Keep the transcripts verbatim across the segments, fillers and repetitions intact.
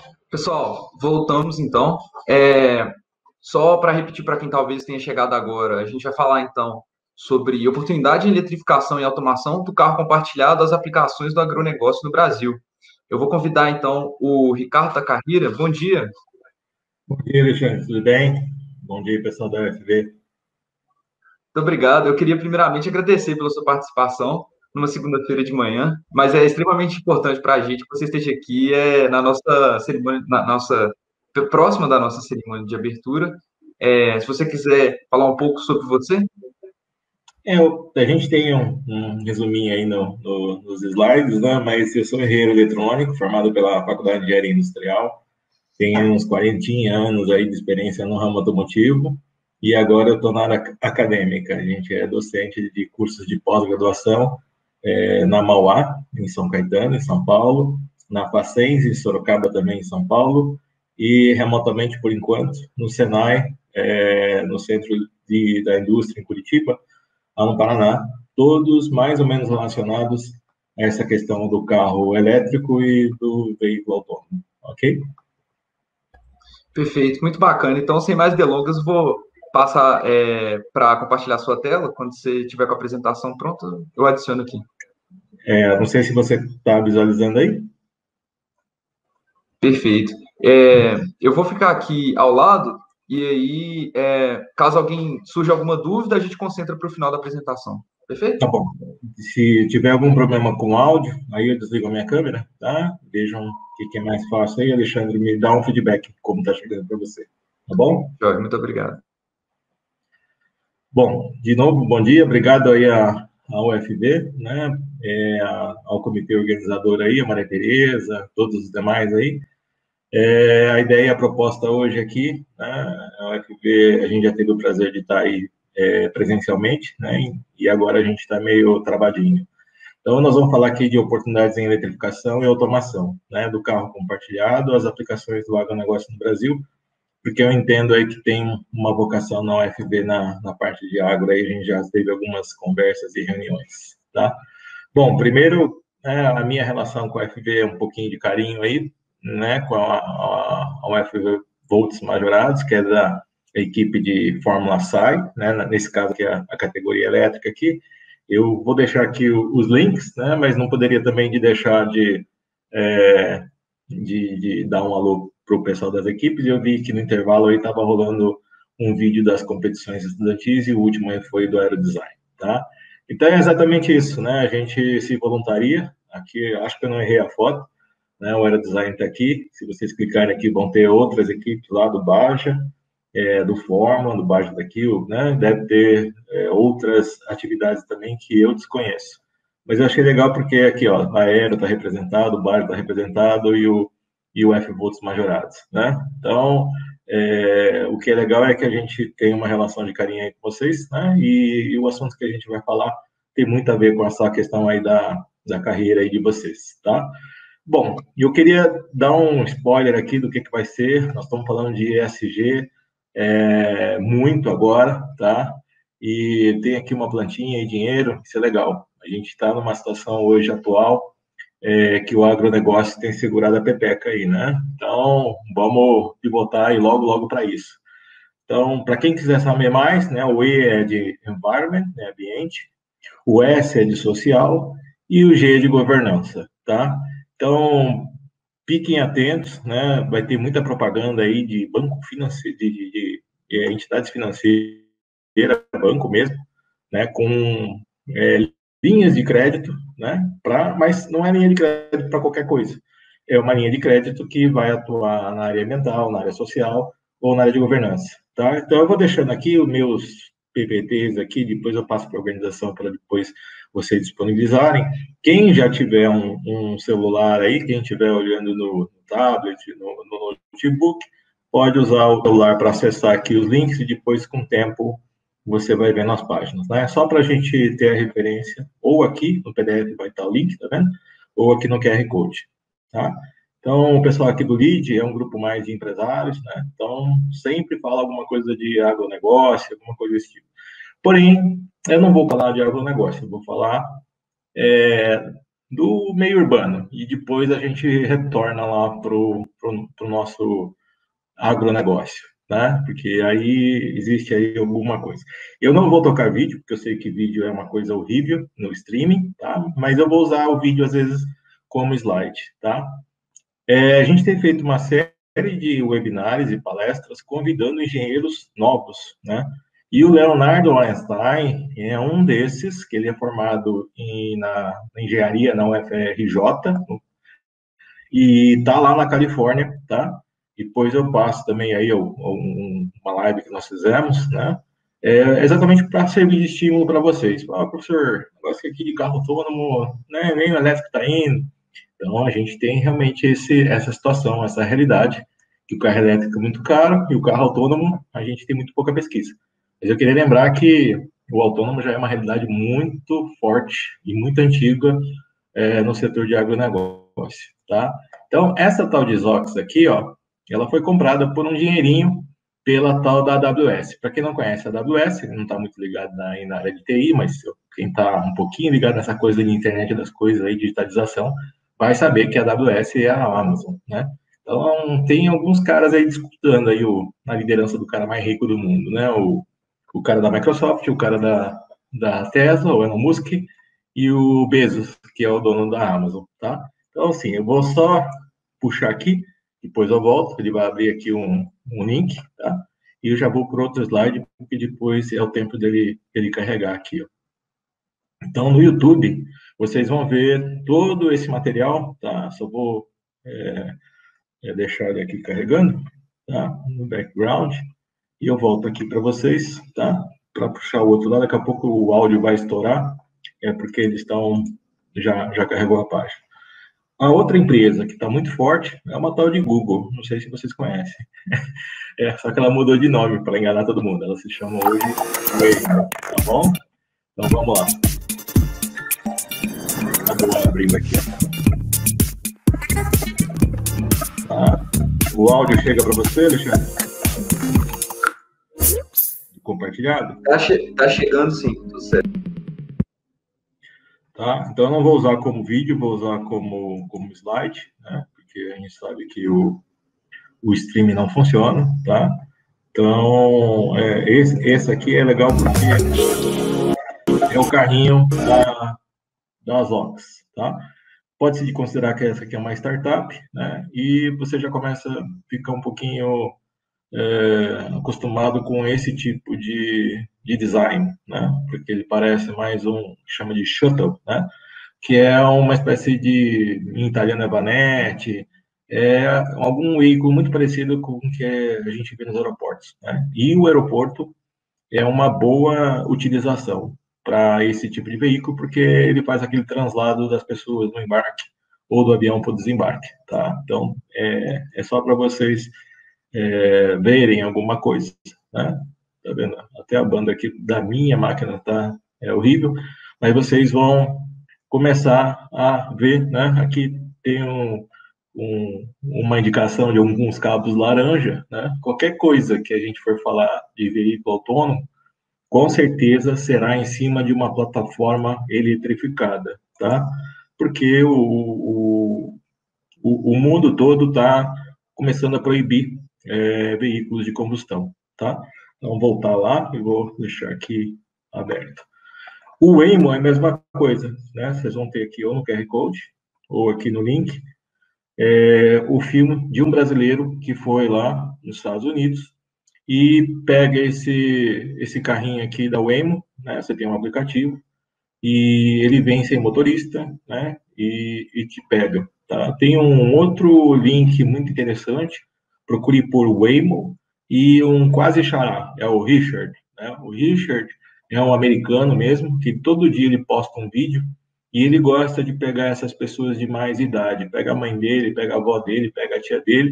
Pessoal, voltamos então. É, só para repetir para quem talvez tenha chegado agora, a gente vai falar então sobre oportunidade em eletrificação e automação do carro compartilhado, as aplicações do agronegócio no Brasil. Eu vou convidar então o Ricardo Tacarira. Bom dia. Bom dia, Alexandre, tudo bem? Bom dia, pessoal da U F B. Muito obrigado. Eu queria primeiramente agradecer pela sua participação numa segunda-feira de manhã, mas é extremamente importante para a gente que você esteja aqui é, na nossa cerimônia, na nossa próxima da nossa cerimônia de abertura. É, se você quiser falar um pouco sobre você. É, eu- a gente tem um, um resuminho aí no- no- nos slides, né? Mas eu sou engenheiro eletrônico, formado pela Faculdade de Engenharia Industrial, tenho uns quarenta anos aí de experiência no ramo automotivo, e agora eu estou na área acadêmica. A gente é docente de cursos de pós-graduação, é, na Mauá, em São Caetano, em São Paulo, na Facens, em Sorocaba, também, em São Paulo, e remotamente, por enquanto, no Senai, é, no Centro de, da Indústria, em Curitiba, lá no Paraná, todos mais ou menos relacionados a essa questão do carro elétrico e do veículo autônomo, ok? Perfeito, muito bacana. Então, sem mais delongas, vou passar é, para compartilhar sua tela. Quando você tiver com a apresentação pronta, eu adiciono aqui. É, não sei se você está visualizando aí. Perfeito. É, eu vou ficar aqui ao lado e aí, é, caso alguém surja alguma dúvida, a gente concentra para o final da apresentação. Perfeito? Tá bom. Se tiver algum problema com o áudio, aí eu desligo a minha câmera, tá? Vejam o que que é mais fácil aí, Alexandre, me dá um feedback como está chegando para você, tá bom? Jorge, muito obrigado. Bom, de novo, bom dia, obrigado aí à, à U F B, né? É, ao comitê organizador aí, a Maria Tereza, todos os demais aí. É, a ideia, a proposta hoje aqui, né, a U F B, a gente já teve o prazer de estar aí é, presencialmente, né, e agora a gente está meio travadinho. Então, nós vamos falar aqui de oportunidades em eletrificação e automação, né, do carro compartilhado, as aplicações do agronegócio no Brasil, porque eu entendo aí que tem uma vocação na U F B na, na parte de agro, aí a gente já teve algumas conversas e reuniões, tá? Bom, primeiro, né, a minha relação com a U F B é um pouquinho de carinho aí, né, com a, a, a U F B Volts Majorados, que é da equipe de Fórmula SAI, né, nesse caso que é a, a categoria elétrica aqui. Eu vou deixar aqui os links, né, mas não poderia também de deixar de, é, de, de dar um alô para o pessoal das equipes. Eu vi que no intervalo aí estava rolando um vídeo das competições estudantis e o último aí foi do Aerodesign, tá? Então é exatamente isso, né? A gente se voluntaria. Aqui, acho que eu não errei a foto, né? O Aerodesign está aqui. Se vocês clicarem aqui, vão ter outras equipes lá do Baja, é, do Forma, do Baja daqui, né? Deve ter é, outras atividades também que eu desconheço. Mas eu achei legal porque aqui, ó, a Aero está representado, o Baja está representado e o, e o F Volts majorados, né? Então, é, o que é legal é que a gente tem uma relação de carinho aí com vocês, né? E, e o assunto que a gente vai falar tem muito a ver com essa questão aí da, da carreira aí de vocês, tá? Bom, eu queria dar um spoiler aqui do que, que vai ser. Nós estamos falando de E S G é, muito agora, tá? E tem aqui uma plantinha e dinheiro, isso é legal. A gente está numa situação hoje atual é, que o agronegócio tem segurado a pepeca aí, né? Então, vamos pivotar aí logo, logo para isso. Então, para quem quiser saber mais, né, o E é de environment, né, ambiente, o S é de social e o G é de governança, tá? Então, fiquem atentos, né? Vai ter muita propaganda aí de banco financeiro, de, de, de, de entidades financeiras, banco mesmo, né? Com é, linhas de crédito, né? Pra, mas não é linha de crédito para qualquer coisa. É uma linha de crédito que vai atuar na área ambiental, na área social ou na área de governança, tá? Então, eu vou deixando aqui os meus P P Ts aqui, depois eu passo para a organização para depois vocês disponibilizarem. Quem já tiver um, um celular aí, quem estiver olhando no, no tablet, no, no notebook, pode usar o celular para acessar aqui os links e depois, com o tempo, você vai vendo as páginas, né? Só para a gente ter a referência, ou aqui no P D F vai estar o link, tá vendo? Ou aqui no Q R Code, tá? Então, o pessoal aqui do LEAD é um grupo mais de empresários, né? Então, sempre fala alguma coisa de agronegócio, alguma coisa desse tipo. Porém, eu não vou falar de agronegócio, eu vou falar é, do meio urbano, e depois a gente retorna lá para o nosso agronegócio, né? Porque aí existe aí alguma coisa. Eu não vou tocar vídeo, porque eu sei que vídeo é uma coisa horrível no streaming, tá? Mas eu vou usar o vídeo, às vezes, como slide, tá? É, a gente tem feito uma série de webinários e palestras convidando engenheiros novos, né? E o Leonardo Einstein é um desses, que ele é formado em, na, na engenharia na U F R J, e está lá na Califórnia, tá? Depois eu passo também aí um, uma live que nós fizemos, né? É exatamente para servir de estímulo para vocês. Ah, professor, negócio aqui de carro autônomo, né? Nem o elétrico está indo. Então, a gente tem realmente esse, essa situação, essa realidade, que o carro elétrico é muito caro e o carro autônomo, a gente tem muito pouca pesquisa. Mas eu queria lembrar que o autônomo já é uma realidade muito forte e muito antiga é, no setor de agronegócio, tá? Então, essa tal de Zox aqui, ó, ela foi comprada por um dinheirinho pela tal da A W S. Para quem não conhece a AWS, não está muito ligado na, na área de T I, mas quem está um pouquinho ligado nessa coisa de internet das coisas aí, digitalização, vai saber que a AWS é a Amazon, né? Então, tem alguns caras aí disputando aí o, a liderança do cara mais rico do mundo, né? O, o cara da Microsoft, o cara da, da Tesla, o Elon Musk, e o Bezos, que é o dono da Amazon, tá? Então, assim, eu vou só puxar aqui, depois eu volto, ele vai abrir aqui um, um link, tá? E eu já vou para outro slide, porque depois é o tempo dele, dele carregar aqui, ó. Então, no YouTube, vocês vão ver todo esse material, tá? Só vou é, é deixar ele aqui carregando, tá? No background, e eu volto aqui para vocês, tá? Para puxar o outro lado, daqui a pouco o áudio vai estourar, é porque eles estão, já, já carregou a página. A outra empresa que está muito forte é uma tal de Google, não sei se vocês conhecem. É, só que ela mudou de nome para enganar todo mundo, ela se chama hoje Waymo, tá bom? Então vamos lá. Acabou abrindo aqui. Tá. O áudio chega para você, Alexandre? Compartilhado? Tá, che tá chegando sim, tudo certo. Tá? Então eu não vou usar como vídeo, vou usar como, como slide, né? Porque a gente sabe que o, o streaming não funciona, tá? Então, é, esse, esse aqui é legal porque é o carrinho da, da Zox, tá? Pode-se considerar que essa aqui é uma startup, né? E você já começa a ficar um pouquinho é, acostumado com esse tipo de, de design, né? Porque ele parece mais um, que chama de shuttle, né? Que é uma espécie de, em italiano é vanette, é algum veículo muito parecido com o que a gente vê nos aeroportos, né? E o aeroporto é uma boa utilização para esse tipo de veículo, porque ele faz aquele translado das pessoas no embarque ou do avião para o desembarque, tá? Então, é, é só para vocês é, verem alguma coisa, né? Tá vendo? Até a banda aqui da minha máquina tá é horrível, mas vocês vão começar a ver, né? Aqui tem um, um, uma indicação de alguns cabos laranja, né? Qualquer coisa que a gente for falar de veículo autônomo, com certeza será em cima de uma plataforma eletrificada, tá? Porque o, o, o, o mundo todo está começando a proibir é, veículos de combustão, tá? Então, voltar lá e vou deixar aqui aberto. O Waymo é a mesma coisa, né? Vocês vão ter aqui ou no Q R Code ou aqui no link é, o filme de um brasileiro que foi lá nos Estados Unidos e pega esse esse carrinho aqui da Waymo, né? Você tem um aplicativo e ele vem sem motorista, né? E, e te pega, tá? Tem um outro link muito interessante. Procure por Waymo e um quase xará, é o Richard, né? O Richard é um americano mesmo, que todo dia ele posta um vídeo e ele gosta de pegar essas pessoas de mais idade, pega a mãe dele, pega a avó dele, pega a tia dele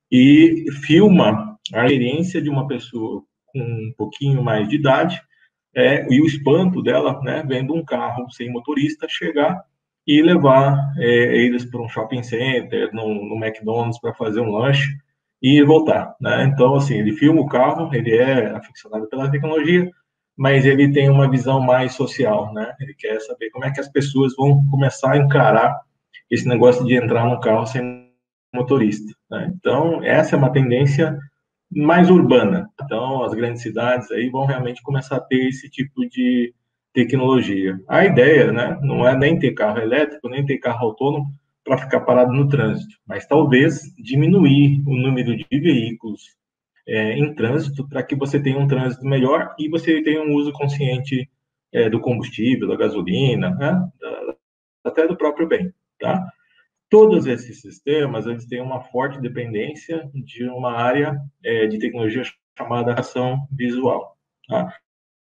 e filma a experiência de uma pessoa com um pouquinho mais de idade é, e o espanto dela, né, vendo um carro sem motorista chegar e levar é, eles para um shopping center, no, no McDonald's para fazer um lanche e voltar, né? Então, assim, ele filma o carro, ele é aficionado pela tecnologia, mas ele tem uma visão mais social, né? Ele quer saber como é que as pessoas vão começar a encarar esse negócio de entrar no carro sem motorista, né? Então, essa é uma tendência mais urbana. Então, as grandes cidades aí vão realmente começar a ter esse tipo de tecnologia. A ideia, né, não é nem ter carro elétrico, nem ter carro autônomo para ficar parado no trânsito, mas talvez diminuir o número de veículos é, em trânsito para que você tenha um trânsito melhor e você tenha um uso consciente é, do combustível, da gasolina, né, da, até do próprio bem, tá? Todos esses sistemas, eles têm uma forte dependência de uma área é, de tecnologia chamada ação visual, tá?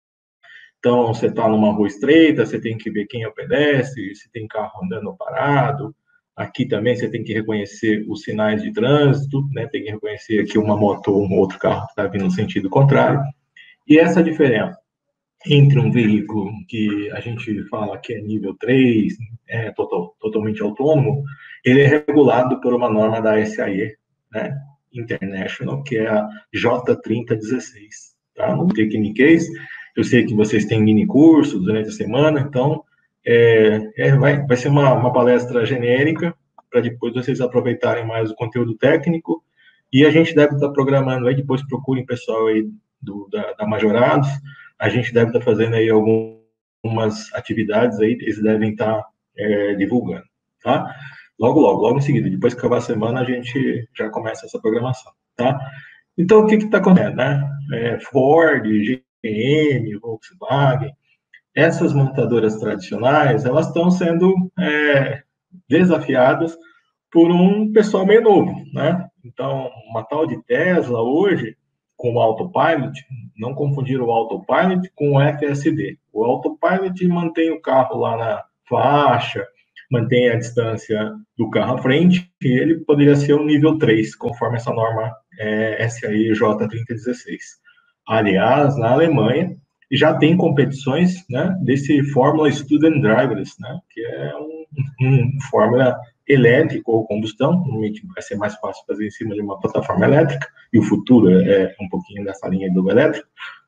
Então, você está numa rua estreita, você tem que ver quem é o pedestre, se tem carro andando ou parado. Aqui também você tem que reconhecer os sinais de trânsito, né? Tem que reconhecer aqui uma moto ou um outro carro que está vindo no sentido contrário. E essa diferença entre um veículo que a gente fala que é nível três, é total, totalmente autônomo, ele é regulado por uma norma da S A E, né, International, que é a J trinta dezesseis. Tá? No Tecniquez, eu sei que vocês têm mini curso durante a semana, então é, é, vai, vai ser uma, uma palestra genérica, para depois vocês aproveitarem mais o conteúdo técnico, e a gente deve estar programando aí, depois procurem pessoal aí do, da, da Majorados, a gente deve estar fazendo aí algumas atividades aí, eles devem estar é, divulgando, tá? Logo, logo, logo em seguida, depois que acabar a semana, a gente já começa essa programação, tá? Então, o que está acontecendo, né? É, Ford, G M, Volkswagen, essas montadoras tradicionais, elas estão sendo é, desafiadas por um pessoal meio novo, né? Então, uma tal de Tesla hoje, com o Autopilot, não confundir o Autopilot com o F S D. O Autopilot mantém o carro lá na faixa, mantém a distância do carro à frente, e ele poderia ser um nível três, conforme essa norma é, S A E J trinta dezesseis. Aliás, na Alemanha, já tem competições, né, desse Fórmula Student Drivers, né, que é um, um Fórmula elétrico ou combustão, normalmente vai ser mais fácil fazer em cima de uma plataforma elétrica, e o futuro é um pouquinho dessa linha do elétrico,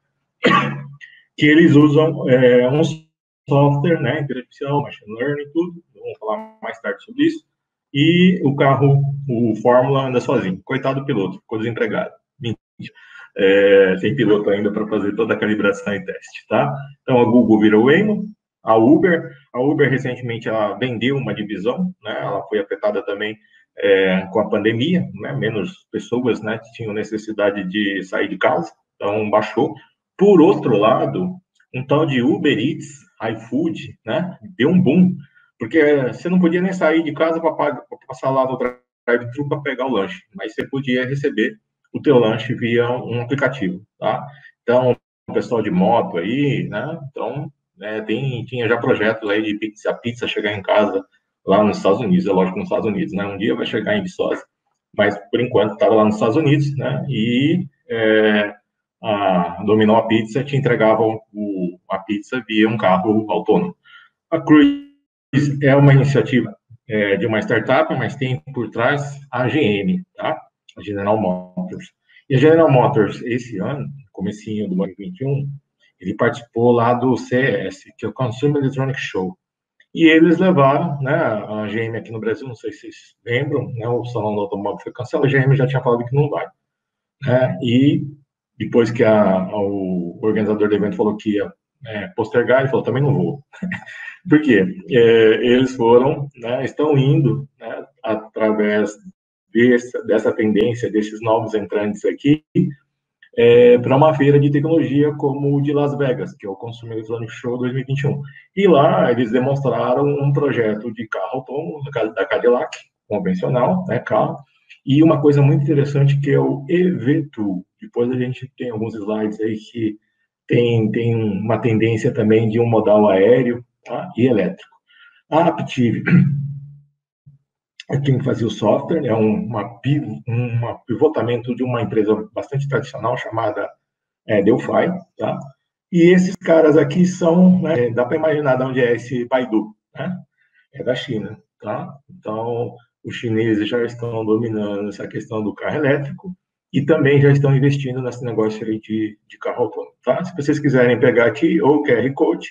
que eles usam é, um software, né, inteligência artificial, machine learning, tudo, vamos falar mais tarde sobre isso, e o carro, o Fórmula anda sozinho, coitado do piloto, ficou desempregado, é, tem piloto ainda para fazer toda a calibração e teste, tá? Então a Google virou Waymo, a Uber, a Uber recentemente ela vendeu uma divisão, né? Ela foi afetada também é, com a pandemia, né? Menos pessoas, né, tinham necessidade de sair de casa, então baixou. Por outro lado, um tal de Uber Eats, iFood, né, deu um boom, porque você não podia nem sair de casa para passar lá no drive-thru para pegar o lanche, mas você podia receber o teu lanche via um aplicativo, tá? Então, o pessoal de moto aí, né, então é, tem, tinha já projetos aí de pizza, a pizza chegar em casa lá nos Estados Unidos, é lógico nos Estados Unidos, né? Um dia vai chegar em Viçosa, mas por enquanto estava lá nos Estados Unidos, né? E é, a Dominó Pizza te entregava o, a pizza via um carro autônomo. A Cruise é uma iniciativa é, de uma startup, mas tem por trás a G M, tá? A General Motors. E a General Motors, esse ano, comecinho do ano vinte e um, ele participou lá do C E S, que é o Consumer Electronics Show. E eles levaram, né, a G M aqui no Brasil, não sei se vocês lembram, né, o Salão do Automóvel foi cancelado, a G M já tinha falado que não vai. Né, e depois que a, a, o organizador do evento falou que ia é, postergar, ele falou, também não vou. Por quê? É, eles foram, né, estão indo, né, através dessa, dessa tendência, desses novos entrantes aqui, é, para uma feira de tecnologia como o de Las Vegas, que é o Consumer Electronics Show dois mil e vinte e um. E lá eles demonstraram um projeto de carro autônomo da Cadillac, convencional, né, carro, e uma coisa muito interessante que é o E V dois. Depois a gente tem alguns slides aí que tem, tem uma tendência também de um modal aéreo, tá, e elétrico. A Aptiv é quem fazia o software, é uma, um pivotamento de uma empresa bastante tradicional chamada é, Delphi, tá? E esses caras aqui são, né, dá para imaginar de onde é esse Baidu, né? É da China, tá? Então, os chineses já estão dominando essa questão do carro elétrico e também já estão investindo nesse negócio aí de, de carro autônomo, tá? Se vocês quiserem pegar aqui ou o Q R Code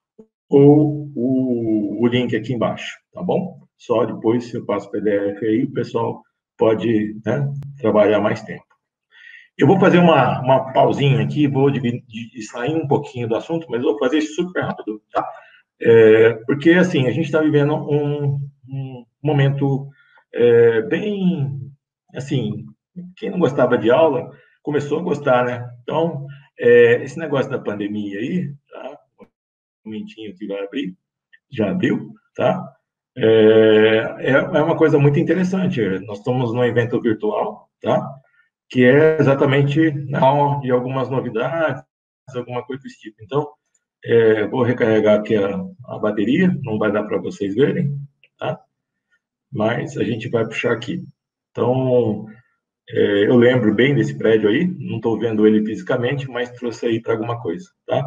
ou o, o link aqui embaixo, tá bom? Só depois eu passo o P D F aí, o pessoal pode, né, trabalhar mais tempo. Eu vou fazer uma, uma pausinha aqui, vou dividir, sair um pouquinho do assunto, mas vou fazer isso super rápido, tá? É, porque, assim, a gente está vivendo um, um momento é, bem, assim, quem não gostava de aula, começou a gostar, né? Então, é, esse negócio da pandemia aí, tá? Um momentinho que vai abrir, já abriu, tá? É, é, é uma coisa muito interessante. Nós estamos num evento virtual, tá? Que é exatamente na aula de algumas novidades, alguma coisa desse tipo. Então, é, vou recarregar aqui a, a bateria, não vai dar para vocês verem, tá? Mas a gente vai puxar aqui. Então, é, eu lembro bem desse prédio aí, não estou vendo ele fisicamente, mas trouxe aí para alguma coisa, tá?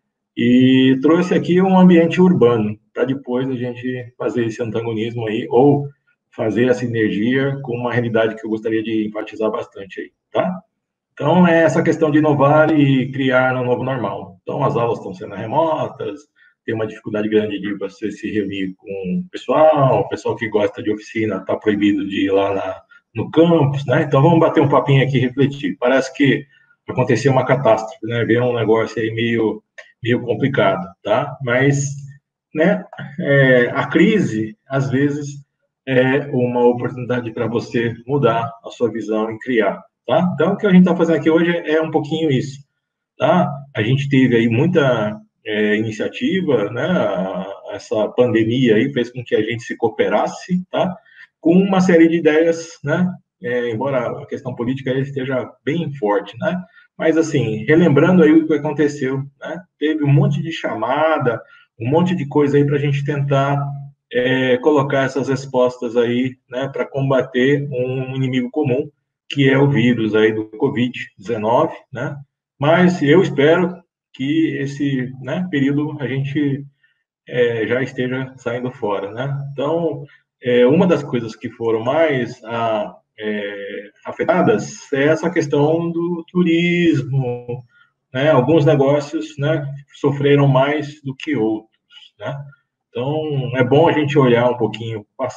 E trouxe aqui um ambiente urbano, para depois a gente fazer esse antagonismo aí, ou fazer essa sinergia com uma realidade que eu gostaria de enfatizar bastante aí, tá? Então, é essa questão de inovar e criar um novo normal. Então, as aulas estão sendo remotas, tem uma dificuldade grande de você se reunir com o pessoal, o pessoal que gosta de oficina está proibido de ir lá na, no campus, né? Então, vamos bater um papinho aqui e refletir. Parece que aconteceu uma catástrofe, né? Veio um negócio aí meio, meio complicado, tá? Mas, né, é, a crise, às vezes, é uma oportunidade para você mudar a sua visão e criar. Tá? Então, o que a gente está fazendo aqui hoje é um pouquinho isso. Tá? A gente teve aí muita é, iniciativa, né? Essa pandemia aí fez com que a gente se cooperasse, tá? Com uma série de ideias, né? É, embora a questão política esteja bem forte, né? Mas, assim, relembrando aí o que aconteceu, né? Teve um monte de chamada, um monte de coisa aí para a gente tentar é, colocar essas respostas aí, né? Para combater um inimigo comum, que é o vírus aí do covid dezenove, né? Mas eu espero que esse, né, período a gente é, já esteja saindo fora, né? Então, é, uma das coisas que foram mais a, é, afetadas é essa questão do turismo, né? Alguns negócios, né, sofreram mais do que outros, né? Então, é bom a gente olhar um pouquinho para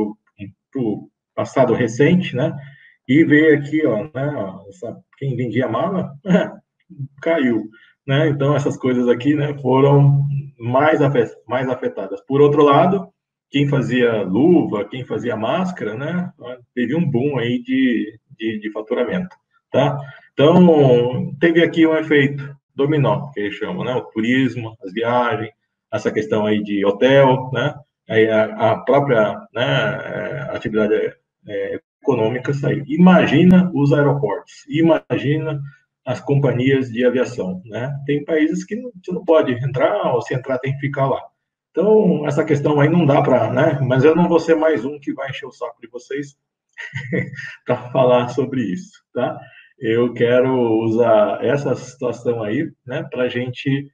o passado recente, né? E ver aqui, ó, né, essa, quem vendia mala caiu, né? Então essas coisas aqui, né, foram mais mais afetadas. Por outro lado, quem fazia luva, quem fazia máscara, né, teve um boom aí de, de, de faturamento, tá? Então teve aqui um efeito dominó, que eles chamam, né? O turismo, as viagens, essa questão aí de hotel, né? Aí a, a própria, né, atividade é, econômica sair. Imagina os aeroportos, imagina as companhias de aviação, né? Tem países que não, você não pode entrar, ou se entrar tem que ficar lá. Então, essa questão aí não dá para, né? Mas eu não vou ser mais um que vai encher o saco de vocês para falar sobre isso, tá? Eu quero usar essa situação aí, né, para a gente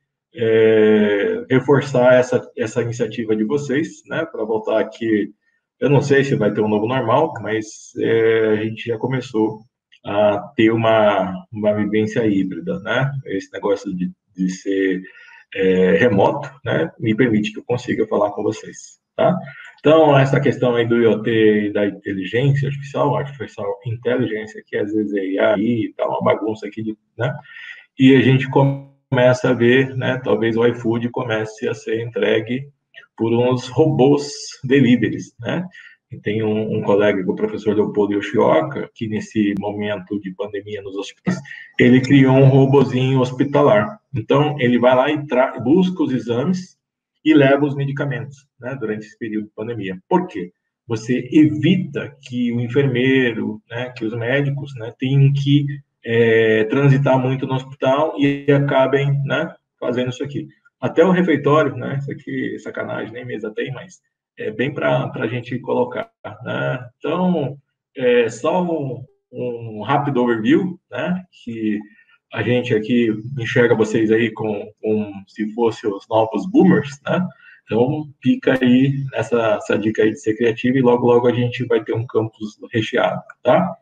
é, reforçar essa, essa iniciativa de vocês, né, para voltar aqui. Eu não sei se vai ter um novo normal, mas é, a gente já começou a ter uma, uma vivência híbrida, né? Esse negócio de, de ser é, remoto, né, me permite que eu consiga falar com vocês, tá? Então, essa questão aí do I O T e da inteligência artificial, artificial inteligência, que às vezes é A I, tá uma bagunça aqui, né? E a gente começa a ver, né, talvez o iFood comece a ser entregue por uns robôs deliveries, né? E tem um, um colega, o professor Leopoldo Yoshioka, que nesse momento de pandemia nos hospitais, ele criou um robozinho hospitalar. Então, ele vai lá e busca os exames e leva os medicamentos, né, durante esse período de pandemia. Por quê? Você evita que o enfermeiro, né, que os médicos, né, tenham que é, transitar muito no hospital e acabem, né, fazendo isso aqui. Até o refeitório, né, isso aqui, sacanagem, nem mesa tem, mas é bem para a gente colocar, né? Então, é só um, um rápido overview, né, que a gente aqui enxerga vocês aí com, com se fossem os novos boomers, né? Então, fica aí essa, essa dica aí de ser criativo e logo, logo a gente vai ter um campus recheado, tá?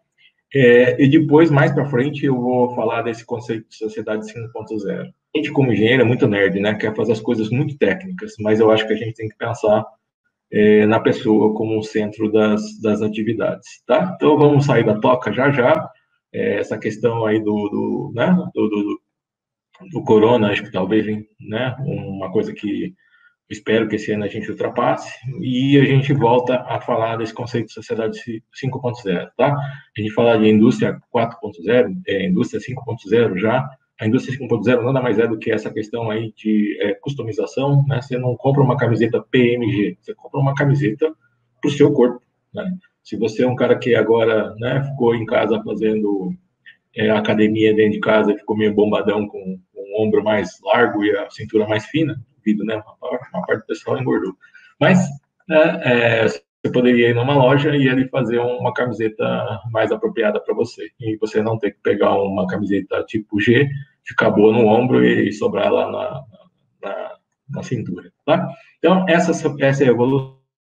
É, e depois, mais para frente, eu vou falar desse conceito de sociedade cinco ponto zero. A gente, como engenheiro, é muito nerd, né? Quer fazer as coisas muito técnicas, mas eu acho que a gente tem que pensar é, na pessoa como o centro das, das atividades, tá? Então, vamos sair da toca já já. É, essa questão aí do, do, né, do, do, do corona, acho que talvez, né, uma coisa que espero que esse ano a gente ultrapasse, e a gente volta a falar desse conceito de sociedade cinco ponto zero, tá? A gente fala de indústria quatro ponto zero, é, indústria cinco ponto zero já. A indústria cinco ponto zero nada mais é do que essa questão aí de é, customização, né? Você não compra uma camiseta P M G, você compra uma camiseta para o seu corpo, né? Se você é um cara que agora, né, ficou em casa fazendo é, academia dentro de casa e ficou meio bombadão com, com o ombro mais largo e a cintura mais fina, devido, né, uma, uma parte do pessoal engordou. Mas né, é, você poderia ir numa loja e ele fazer uma camiseta mais apropriada para você. E você não ter que pegar uma camiseta tipo G, ficar boa no ombro e sobrar lá na, na, na cintura. Tá? Então, essa, essa é a evolução,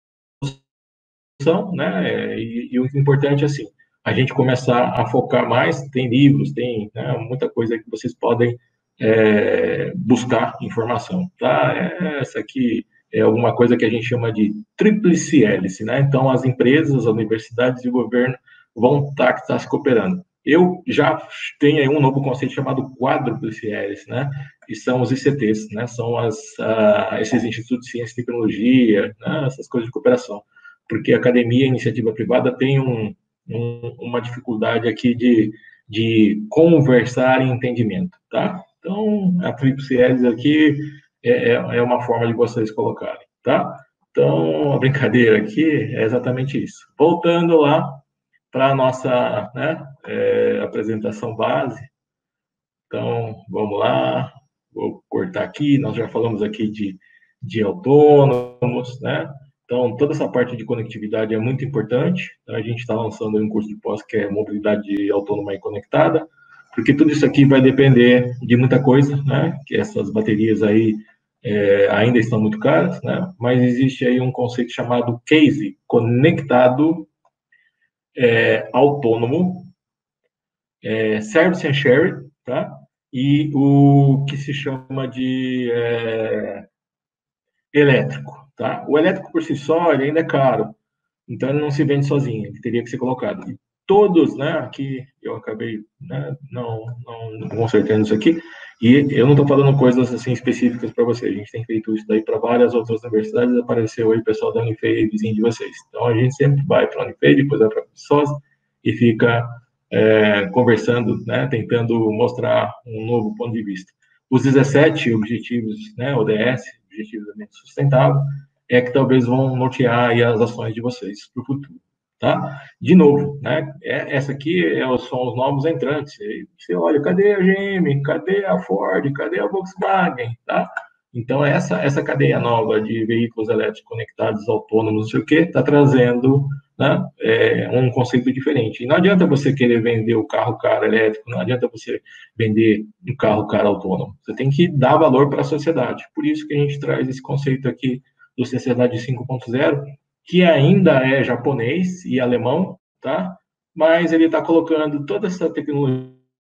né? E, e o importante é assim, a gente começar a focar mais, tem livros, tem né, muita coisa que vocês podem é, buscar informação, tá? Essa aqui é alguma coisa que a gente chama de tríplice hélice, né? Então, as empresas, as universidades e o governo vão estar, estar se cooperando. Eu já tenho aí um novo conceito chamado quádruplice hélice, né? Que são os I C Ts, né? São as, uh, esses institutos de ciência e tecnologia, né? Essas coisas de cooperação. Porque a academia e a iniciativa privada tem um, um, uma dificuldade aqui de, de conversar em entendimento, tá? Então, a tríplice hélice aqui é, é uma forma de vocês colocarem, tá? Então, a brincadeira aqui é exatamente isso. Voltando lá para a nossa né, é, apresentação base. Então, vamos lá. Vou cortar aqui. Nós já falamos aqui de, de autônomos, né? Então, toda essa parte de conectividade é muito importante. Então, a gente está lançando um curso de pós que é mobilidade autônoma e conectada, porque tudo isso aqui vai depender de muita coisa, né? Que essas baterias aí é, ainda estão muito caras, né? Mas existe aí um conceito chamado case, conectado, é, autônomo, é, service and share, tá? E o que se chama de é, elétrico, tá? O elétrico por si só ele ainda é caro, então ele não se vende sozinho, ele teria que ser colocado. E todos, né? Aqui eu acabei né, não, não, não consertando isso aqui, e eu não estou falando coisas assim específicas para vocês. A gente tem feito isso daí para várias outras universidades. Apareceu aí o pessoal da Unifei, vizinho de vocês. Então a gente sempre vai para a Unifei, depois vai para a SOS e fica é, conversando, né, tentando mostrar um novo ponto de vista. Os dezessete objetivos, né, O D S, Objetivo de Desenvolvimento Sustentável, é que talvez vão nortear aí as ações de vocês para o futuro, tá? De novo, né, é, essa aqui é, são os novos entrantes. Você olha, cadê a G M, cadê a Ford, cadê a Volkswagen, tá? Então, essa, essa cadeia nova de veículos elétricos conectados, autônomos, não sei o quê, está trazendo né, é, um conceito diferente. E não adianta você querer vender o carro caro elétrico, não adianta você vender um carro caro autônomo. Você tem que dar valor para a sociedade. Por isso que a gente traz esse conceito aqui do Sociedade cinco ponto zero, que ainda é japonês e alemão, tá? Mas ele está colocando toda essa tecnologia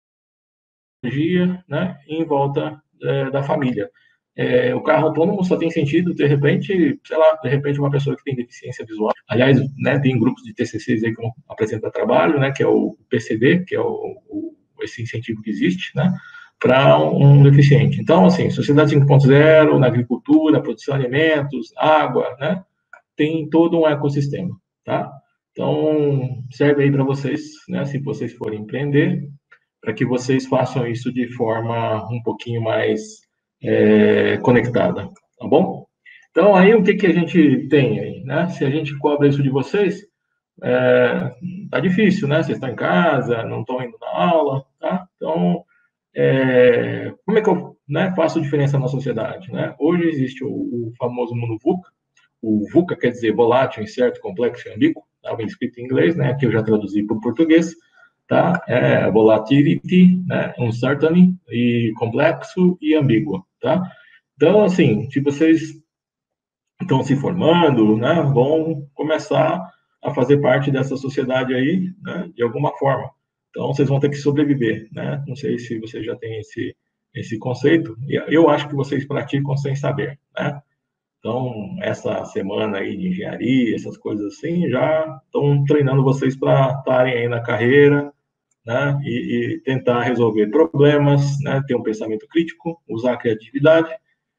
né, em volta é, da família. É, o carro autônomo só tem sentido, de repente, sei lá, de repente uma pessoa que tem deficiência visual. Aliás, né, tem grupos de T C Cs aí que vão apresentar trabalho, né, que é o P C D, que é o, o esse incentivo que existe, né, para um deficiente. Então, assim, Sociedade cinco ponto zero, na agricultura, produção de alimentos, água, né, tem todo um ecossistema, tá? Então, serve aí para vocês, né, se vocês forem empreender, para que vocês façam isso de forma um pouquinho mais é, conectada, tá bom? Então, aí o que, que a gente tem aí, né? Se a gente cobra isso de vocês, é, tá difícil, né? Vocês estão em casa, não estão indo na aula, tá? Então, é, como é que eu né, faço diferença na sociedade, né? Hoje existe o, o famoso mundo VUCA. O VUCA quer dizer volátil, incerto, complexo e ambíguo, tá bem escrito em inglês, né? Aqui eu já traduzi para o português. Tá? É volatility, né? Uncertainty, e complexo e ambíguo, tá? Então, assim, se vocês estão se formando, né, vão começar a fazer parte dessa sociedade aí, né, de alguma forma. Então, vocês vão ter que sobreviver, né? Não sei se vocês já têm esse, esse conceito, e eu acho que vocês praticam sem saber, né? Então, essa semana aí de engenharia, essas coisas assim, já estão treinando vocês para estarem aí na carreira, né? E, e tentar resolver problemas, né? Ter um pensamento crítico, usar a criatividade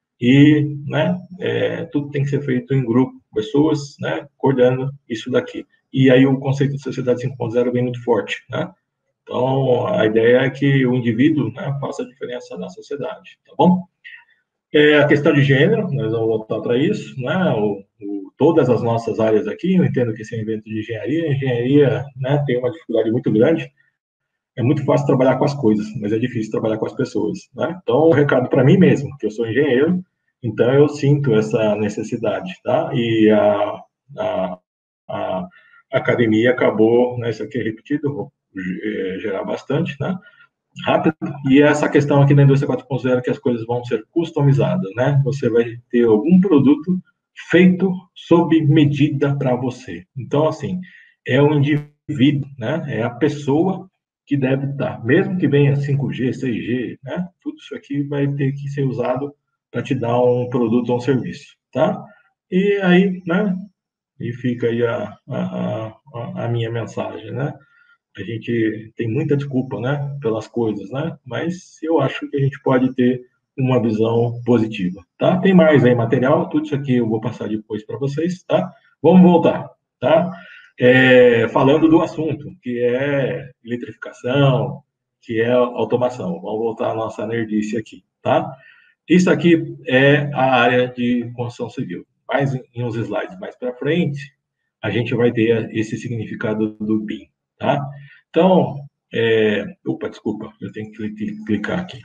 e, né? É, tudo tem que ser feito em grupo, pessoas, né? Coordenando isso daqui. E aí o conceito de sociedade cinco ponto zero vem muito forte, né? Então, a ideia é que o indivíduo, né, faça a diferença na sociedade, tá bom? É, a questão de gênero, nós vamos voltar para isso, né? O, o, todas as nossas áreas aqui, eu entendo que esse é um evento de engenharia, a engenharia, né, tem uma dificuldade muito grande, é muito fácil trabalhar com as coisas, mas é difícil trabalhar com as pessoas, né? Então, o recado para mim mesmo, que eu sou engenheiro, então eu sinto essa necessidade, tá? E a, a, a academia acabou, né, isso aqui é repetido, vou gerar bastante, né? Rápido, e essa questão aqui da indústria quatro ponto zero, que as coisas vão ser customizadas, né? Você vai ter algum produto feito sob medida para você. Então, assim, é o indivíduo, né? É a pessoa que deve estar, mesmo que venha cinco G, seis G, né? Tudo isso aqui vai ter que ser usado para te dar um produto ou um serviço, tá? E aí, né? E fica aí a, a, a, a minha mensagem, né? A gente tem muita desculpa, né, pelas coisas, né? Mas eu acho que a gente pode ter uma visão positiva, tá? Tem mais aí material, tudo isso aqui eu vou passar depois para vocês, tá? Vamos voltar, tá? É, falando do assunto, que é eletrificação, que é automação. Vamos voltar à nossa nerdice aqui, tá? Isso aqui é a área de construção civil. Mais em uns slides mais para frente, a gente vai ter esse significado do B I M, tá? Então, é... opa, desculpa, eu tenho que clicar aqui.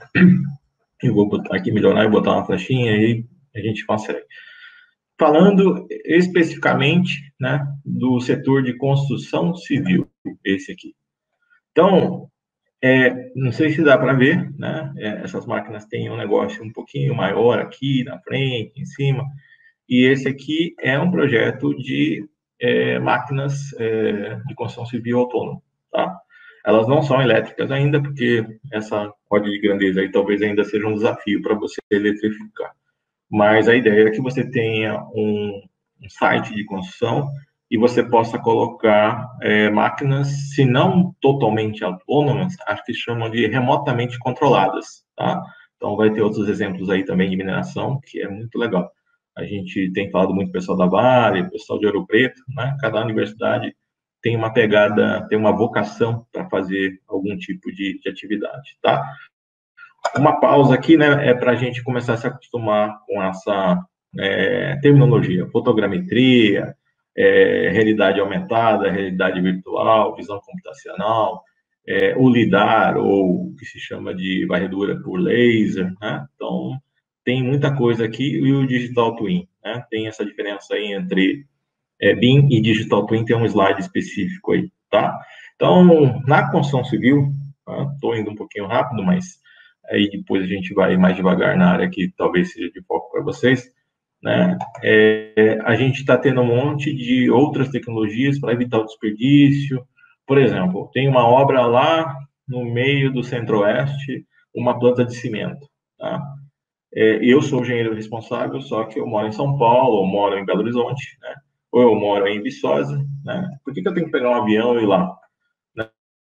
Eu vou botar aqui, melhorar e botar uma flechinha aí a gente consegue. Falando especificamente, né, do setor de construção civil, esse aqui. Então, é, não sei se dá para ver, né? É, essas máquinas têm um negócio um pouquinho maior aqui na frente, em cima, e esse aqui é um projeto de é, máquinas é, de construção civil autônoma, tá? Elas não são elétricas ainda, porque essa ordem de grandeza aí talvez ainda seja um desafio para você eletrificar. Mas a ideia é que você tenha um, um site de construção e você possa colocar é, máquinas, se não totalmente autônomas, acho que chamam de remotamente controladas, tá? Então, vai ter outros exemplos aí também de mineração, que é muito legal. A gente tem falado muito com o pessoal da Vale, pessoal de Ouro Preto, né? Cada universidade tem uma pegada, tem uma vocação para fazer algum tipo de, de atividade, tá? Uma pausa aqui, né, é para a gente começar a se acostumar com essa é, terminologia, fotogrametria, é, realidade aumentada, realidade virtual, visão computacional, é, o lidar, ou o que se chama de varredura por laser, né? Então, tem muita coisa aqui, e o Digital Twin, né? Tem essa diferença aí entre é, B I M e Digital Twin, tem um slide específico aí, tá? Então, na construção civil, estou tá? Indo um pouquinho rápido, mas aí depois a gente vai mais devagar na área que talvez seja de foco para vocês, né? É, a gente está tendo um monte de outras tecnologias para evitar o desperdício. Por exemplo, tem uma obra lá no meio do Centro-Oeste, uma planta de cimento, tá? É, eu sou o engenheiro responsável, só que eu moro em São Paulo, ou moro em Belo Horizonte, né? Ou eu moro em Viçosa, né? Por que, que eu tenho que pegar um avião e ir lá? Né?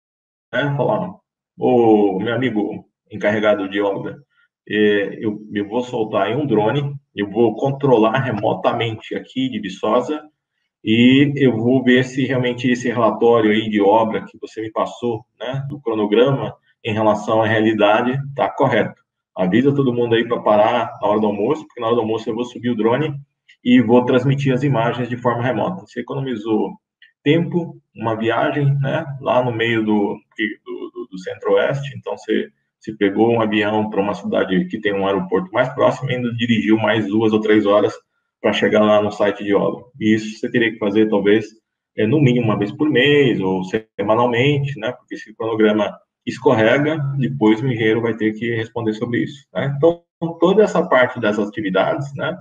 Falar, ô, meu amigo encarregado de obra, é, eu, eu vou soltar em um drone, eu vou controlar remotamente aqui de Viçosa e eu vou ver se realmente esse relatório aí de obra que você me passou, né, do cronograma, em relação à realidade, está correto. Avisa todo mundo aí para parar na hora do almoço, porque na hora do almoço eu vou subir o drone e vou transmitir as imagens de forma remota. Você economizou tempo, uma viagem, né, lá no meio do, do, do Centro-Oeste, então você se pegou um avião para uma cidade que tem um aeroporto mais próximo e ainda dirigiu mais duas ou três horas para chegar lá no site de obra. E isso você teria que fazer, talvez, é, no mínimo uma vez por mês ou semanalmente, né, porque esse cronograma escorrega, depois o engenheiro vai ter que responder sobre isso, né? Então, toda essa parte das atividades, né,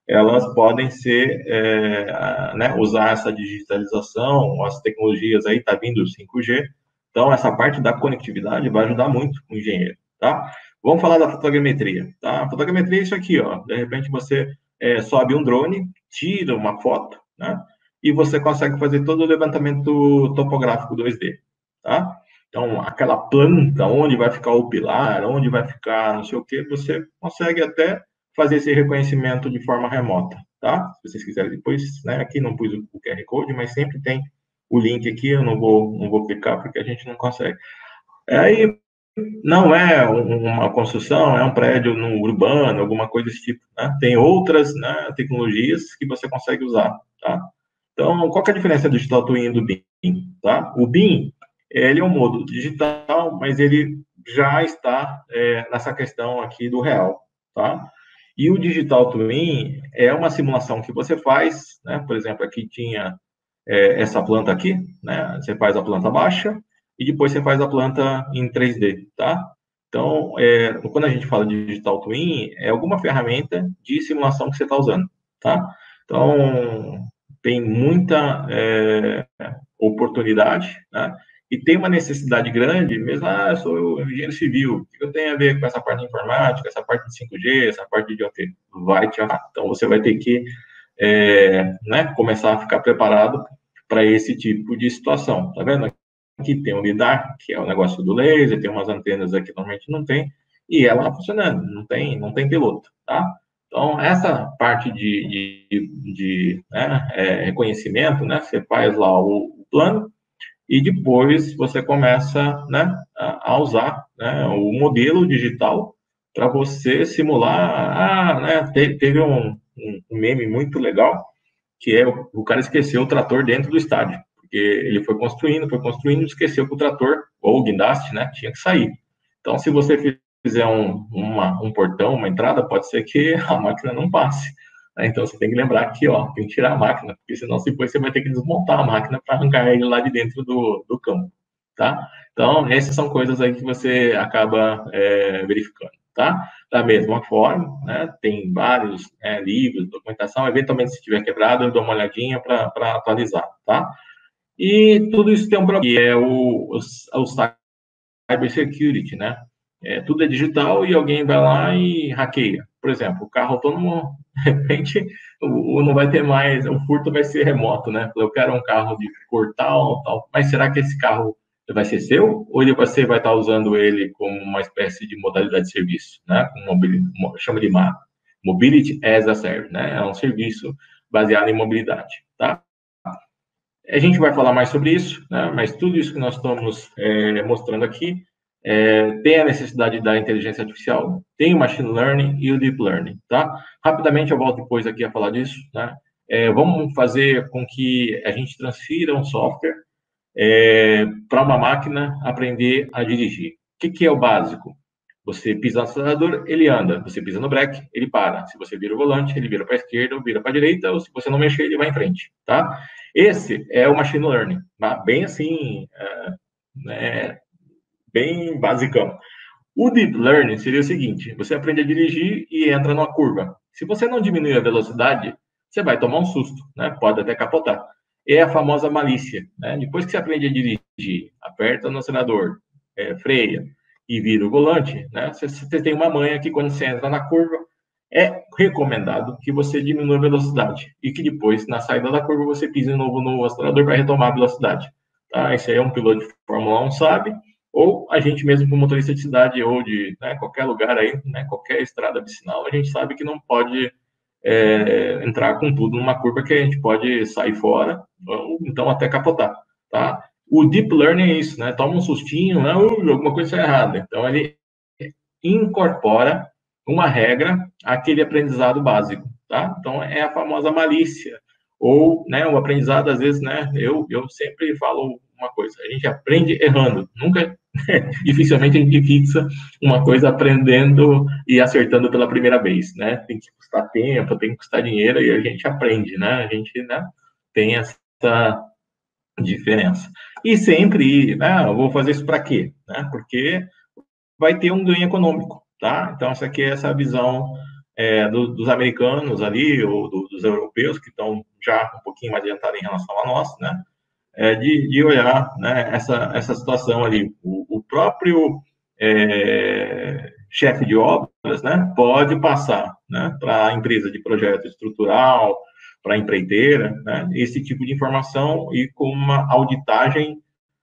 elas podem ser, é, né, usar essa digitalização, as tecnologias aí, tá vindo o cinco G, então essa parte da conectividade vai ajudar muito o engenheiro, tá? Vamos falar da fotogrametria, tá? A fotogrametria é isso aqui, ó, de repente você é, sobe um drone, tira uma foto, né, e você consegue fazer todo o levantamento topográfico dois D, tá? Então, aquela planta, onde vai ficar o pilar, onde vai ficar não sei o que, você consegue até fazer esse reconhecimento de forma remota, tá? Se vocês quiserem depois, né? Aqui não pus o Q R Code, mas sempre tem o link aqui, eu não vou, não vou clicar porque a gente não consegue. Aí, não é uma construção, é um prédio no urbano, alguma coisa desse tipo, né? Tem outras, né, tecnologias que você consegue usar, tá? Então, qual que é a diferença do Digital Twin e do B I M, tá? O B I M, ele é um módulo digital, mas ele já está é, nessa questão aqui do real, tá? E o Digital Twin é uma simulação que você faz, né? Por exemplo, aqui tinha é, essa planta aqui, né? Você faz a planta baixa e depois você faz a planta em três D, tá? Então, é, quando a gente fala de Digital Twin, é alguma ferramenta de simulação que você está usando, tá? Então, tem muita é, oportunidade, né? E tem uma necessidade grande, mesmo, ah, eu sou engenheiro civil, o que eu tenho a ver com essa parte de informática, essa parte de cinco G, essa parte de I O T? Vai te amar. Então, você vai ter que é, né, começar a ficar preparado para esse tipo de situação, tá vendo? Aqui tem o lidar, que é o negócio do laser, tem umas antenas aqui que normalmente não tem, e ela tá funcionando, não tem, não tem piloto, tá? Então, essa parte de, de, de né, é, reconhecimento, né, você faz lá o, o plano, e depois você começa, né, a, a usar, né, o modelo digital para você simular. Ah, né, te, teve um, um, um meme muito legal, que é o, o cara esqueceu o trator dentro do estádio, porque ele foi construindo, foi construindo, e esqueceu que o trator, ou o guindaste, né, tinha que sair. Então, se você fizer um, uma, um portão, uma entrada, pode ser que a máquina não passe. Né? Então, você tem que lembrar que, ó, tem que tirar a máquina, porque senão depois você vai ter que desmontar a máquina para arrancar ele lá de dentro do, do campo, tá? Então, essas são coisas aí que você acaba é, verificando, tá? Da mesma forma, né, tem vários é, livros, documentação, eventualmente se tiver quebrado, eu dou uma olhadinha para atualizar, tá? E tudo isso tem um problema, que é o, o, o cybersecurity, né? É, tudo é digital e alguém vai lá e hackeia. Por exemplo, o carro autônomo, de repente, o, o não vai ter mais, o furto vai ser remoto, né? Eu quero um carro de cor tal, tal, mas será que esse carro vai ser seu? Ou ele, você vai estar usando ele como uma espécie de modalidade de serviço, né? Mobility, chama de Mobility as a Service, né? É um serviço baseado em mobilidade, tá? A gente vai falar mais sobre isso, né? Mas tudo isso que nós estamos é, mostrando aqui é, tem a necessidade da inteligência artificial, tem o machine learning e o deep learning, tá? Rapidamente eu volto depois aqui a falar disso, né? É, vamos fazer com que a gente transfira um software é, para uma máquina aprender a dirigir. O que, que é o básico? Você pisa no acelerador, ele anda. Você pisa no breque, ele para. Se você vira o volante, ele vira para a esquerda ou vira para a direita, ou se você não mexer, ele vai em frente, tá? Esse é o machine learning, tá? Bem assim, é, né, bem basicão. O deep learning seria o seguinte: você aprende a dirigir e entra numa curva. Se você não diminuir a velocidade, você vai tomar um susto, né? Pode até capotar. É a famosa malícia, né? Depois que você aprende a dirigir, aperta no acelerador, é, freia e vira o volante, né? Você, você tem uma manha que quando você entra na curva, é recomendado que você diminua a velocidade e que depois, na saída da curva, você pise de novo no acelerador para retomar a velocidade. Tá? Isso aí é um piloto de Fórmula um sabe, ou a gente mesmo, como motorista de cidade ou de né, qualquer lugar aí, né, qualquer estrada vicinal, a gente sabe que não pode é, entrar com tudo numa curva que a gente pode sair fora, ou então até capotar, tá? O deep learning é isso, né? Toma um sustinho, né? Uh, alguma coisa está errada. Então, ele incorpora uma regra àquele aprendizado básico, tá? Então, é a famosa malícia, ou, né, o aprendizado, às vezes, né, eu, eu sempre falo uma coisa, a gente aprende errando, nunca, dificilmente a gente fixa uma coisa aprendendo e acertando pela primeira vez, né? Tem que custar tempo, tem que custar dinheiro e a gente aprende, né? A gente, né, tem essa diferença. E sempre, né, eu vou fazer isso para quê? Né? Porque vai ter um ganho econômico, tá? Então, essa aqui é essa visão é, do, dos americanos ali, ou do, dos europeus, que estão já um pouquinho mais adiantados em relação a nós, né? É, de, de olhar, né, essa, essa situação ali. O, o próprio é, chefe de obras, né, pode passar, né, para a empresa de projeto estrutural, para a empreiteira, né, esse tipo de informação e com uma auditagem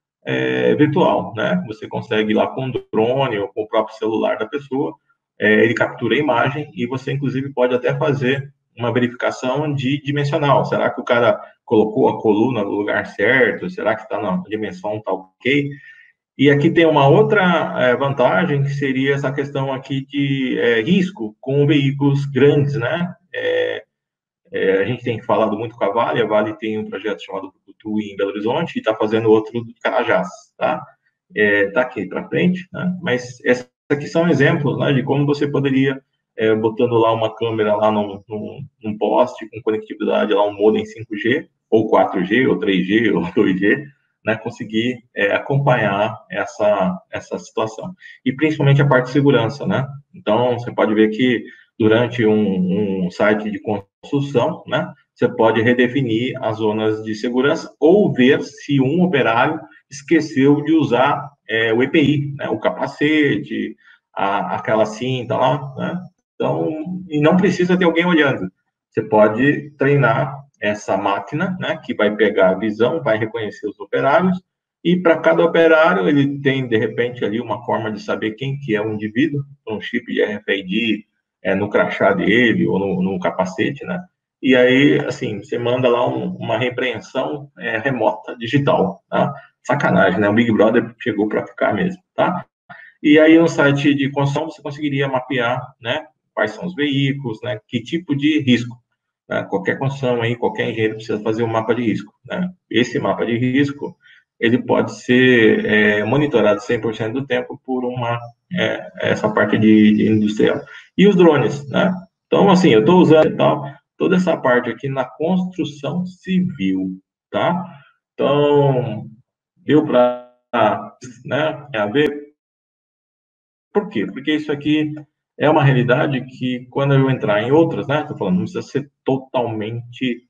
é, virtual, né? Você consegue ir lá com o drone ou com o próprio celular da pessoa, é, ele captura a imagem e você, inclusive, pode até fazer uma verificação de dimensional. Será que o cara colocou a coluna no lugar certo? Será que está na dimensão está ok? E aqui tem uma outra é, vantagem, que seria essa questão aqui de é, risco com veículos grandes, né? É, é, a gente tem falado muito com a Vale, a Vale tem um projeto chamado Brucutu em Belo Horizonte e está fazendo outro de Carajás, tá? É, tá aqui para frente, né? Mas esses aqui são exemplos, né, de como você poderia, é, botando lá uma câmera lá num, num, num poste com conectividade, lá um modem cinco G, ou quatro G, ou três G, ou dois G, né, conseguir é, acompanhar essa, essa situação. E principalmente a parte de segurança, né? Então, você pode ver que durante um, um site de construção, né, você pode redefinir as zonas de segurança ou ver se um operário esqueceu de usar é, o E P I, né, o capacete, a, aquela cinta lá, né? Então, e não precisa ter alguém olhando. Você pode treinar essa máquina, né, que vai pegar a visão, vai reconhecer os operários, e para cada operário ele tem, de repente, ali uma forma de saber quem que é o indivíduo, um chip de R F I D é, no crachá dele ou no, no capacete, né? E aí, assim, você manda lá um, uma repreensão é, remota, digital, tá? Sacanagem, né? O Big Brother chegou para ficar mesmo, tá? E aí, no site de construção, você conseguiria mapear, né? Quais são os veículos, né? Que tipo de risco, né? Qualquer construção aí, qualquer engenheiro precisa fazer um mapa de risco, né? Esse mapa de risco, ele pode ser é, monitorado cem por cento do tempo por uma, é, essa parte de, de industrial. E os drones, né? Então, assim, eu estou usando e tal, toda essa parte aqui na construção civil, tá? Então, deu para, né, ver. Por quê? Porque isso aqui é uma realidade que, quando eu entrar em outras, né, estou falando, não precisa ser totalmente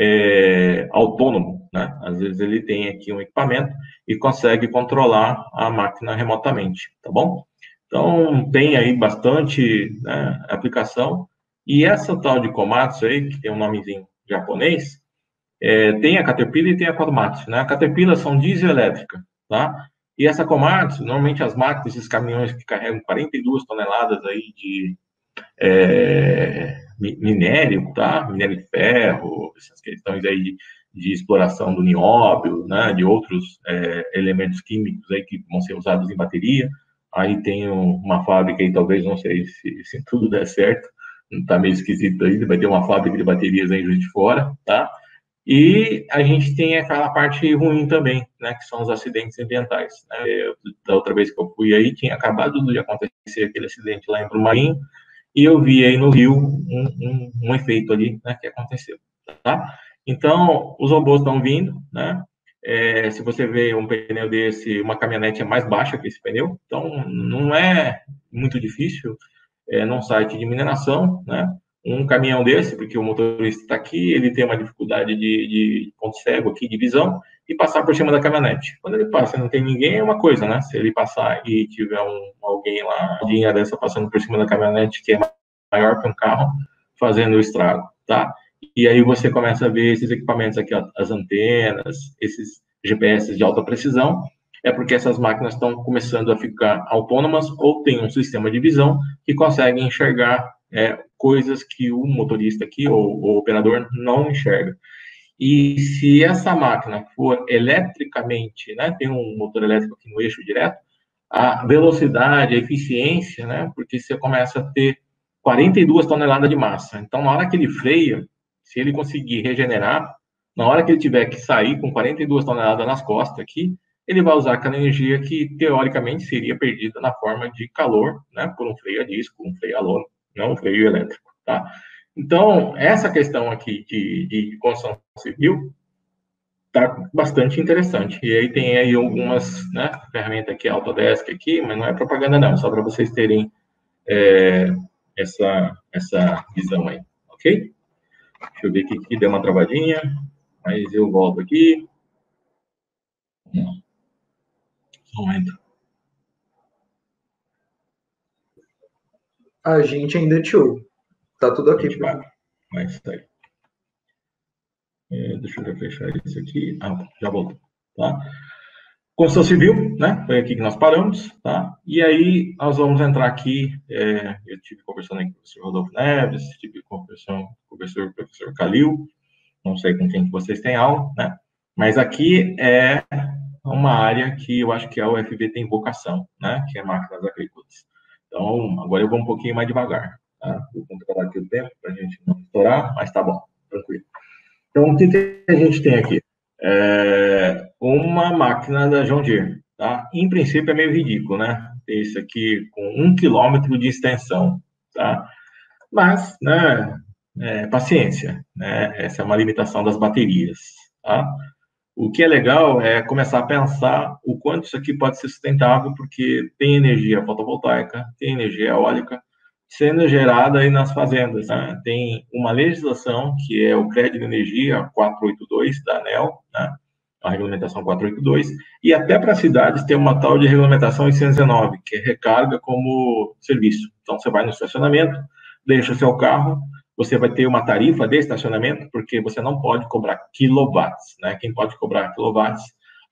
é, autônomo, né? Às vezes ele tem aqui um equipamento e consegue controlar a máquina remotamente, tá bom? Então, tem aí bastante, né, aplicação. E essa tal de Komatsu aí, que tem um nomezinho japonês, é, tem a Caterpillar e tem a Komatsu, né? A Caterpillar são dieselétrica, tá? E essa Komatsu, normalmente as máquinas, esses caminhões que carregam quarenta e duas toneladas aí de é, minério, tá? Minério de ferro, essas questões aí de, de exploração do nióbio, né? De outros é, elementos químicos aí que vão ser usados em bateria. Aí tem uma fábrica aí, talvez, não sei se, se tudo der certo, tá meio esquisito aí, vai ter uma fábrica de baterias aí em Juiz de Fora, tá? E a gente tem aquela parte ruim também, né, que são os acidentes ambientais. Né? Eu, da outra vez que eu fui aí, tinha acabado de acontecer aquele acidente lá em Brumadinho, e eu vi aí no Rio um, um, um efeito ali, né, que aconteceu. Tá? Então, os robôs estão vindo, né? É, se você vê um pneu desse, uma caminhonete é mais baixa que esse pneu, então não é muito difícil, é, num site de mineração, né? Um caminhão desse, porque o motorista está aqui, ele tem uma dificuldade de, de ponto cego aqui, de visão, e passar por cima da caminhonete. Quando ele passa e não tem ninguém, é uma coisa, né? Se ele passar e tiver um, alguém lá, uma linha dessa passando por cima da caminhonete, que é maior que um carro, fazendo o estrago, tá? E aí você começa a ver esses equipamentos aqui, ó, as antenas, esses G P S de alta precisão, é porque essas máquinas estão começando a ficar autônomas ou tem um sistema de visão que consegue enxergar é, coisas que o motorista aqui ou o operador não enxerga. E se essa máquina for eletricamente, né, tem um motor elétrico aqui no eixo direto, a velocidade, a eficiência, né, porque você começa a ter quarenta e duas toneladas de massa. Então, na hora que ele freia, se ele conseguir regenerar, na hora que ele tiver que sair com quarenta e duas toneladas nas costas aqui, ele vai usar aquela energia que, teoricamente, seria perdida na forma de calor, né, por um freio a disco, um freio a lona, não um freio elétrico, tá? Então, essa questão aqui de, de construção civil está bastante interessante. E aí tem aí algumas, né, ferramentas aqui, Autodesk aqui, mas não é propaganda não, só para vocês terem é, essa, essa visão aí, ok? Deixa eu ver aqui que deu uma travadinha, mas eu volto aqui. Só um momento. A gente ainda te ouve. Tá tudo ok. Vai, vai sair. É, deixa eu fechar isso aqui. Ah, já voltou, tá? Construção civil, né? Foi aqui que nós paramos, tá? E aí nós vamos entrar aqui. É, eu tive conversando aqui com o professor Rodolfo Neves, tive conversando com o professor, professor Calil, não sei com quem que vocês têm aula, né? Mas aqui é uma área que eu acho que a U F V tem vocação, né? Que é máquinas agrícolas. Então, agora eu vou um pouquinho mais devagar, tá? Vou controlar aqui o tempo para a gente não estourar, mas tá bom, tranquilo. Então, o que, que a gente tem aqui? É uma máquina da John Deere, tá? Em princípio é meio ridículo, né? Ter isso aqui com um quilômetro de extensão, tá? Mas, né, é, paciência, né? Essa é uma limitação das baterias, tá? O que é legal é começar a pensar o quanto isso aqui pode ser sustentável, porque tem energia fotovoltaica, tem energia eólica sendo gerada aí nas fazendas, né? Tem uma legislação que é o Crédito de Energia quatrocentos e oitenta e dois da ANEEL, né? A regulamentação quatrocentos e oitenta e dois, e até para cidades tem uma tal de regulamentação oitocentos e dezenove, que é recarga como serviço. Então, você vai no estacionamento, deixa o seu carro, você vai ter uma tarifa de estacionamento, porque você não pode cobrar quilowatts, né? Quem pode cobrar quilowatts,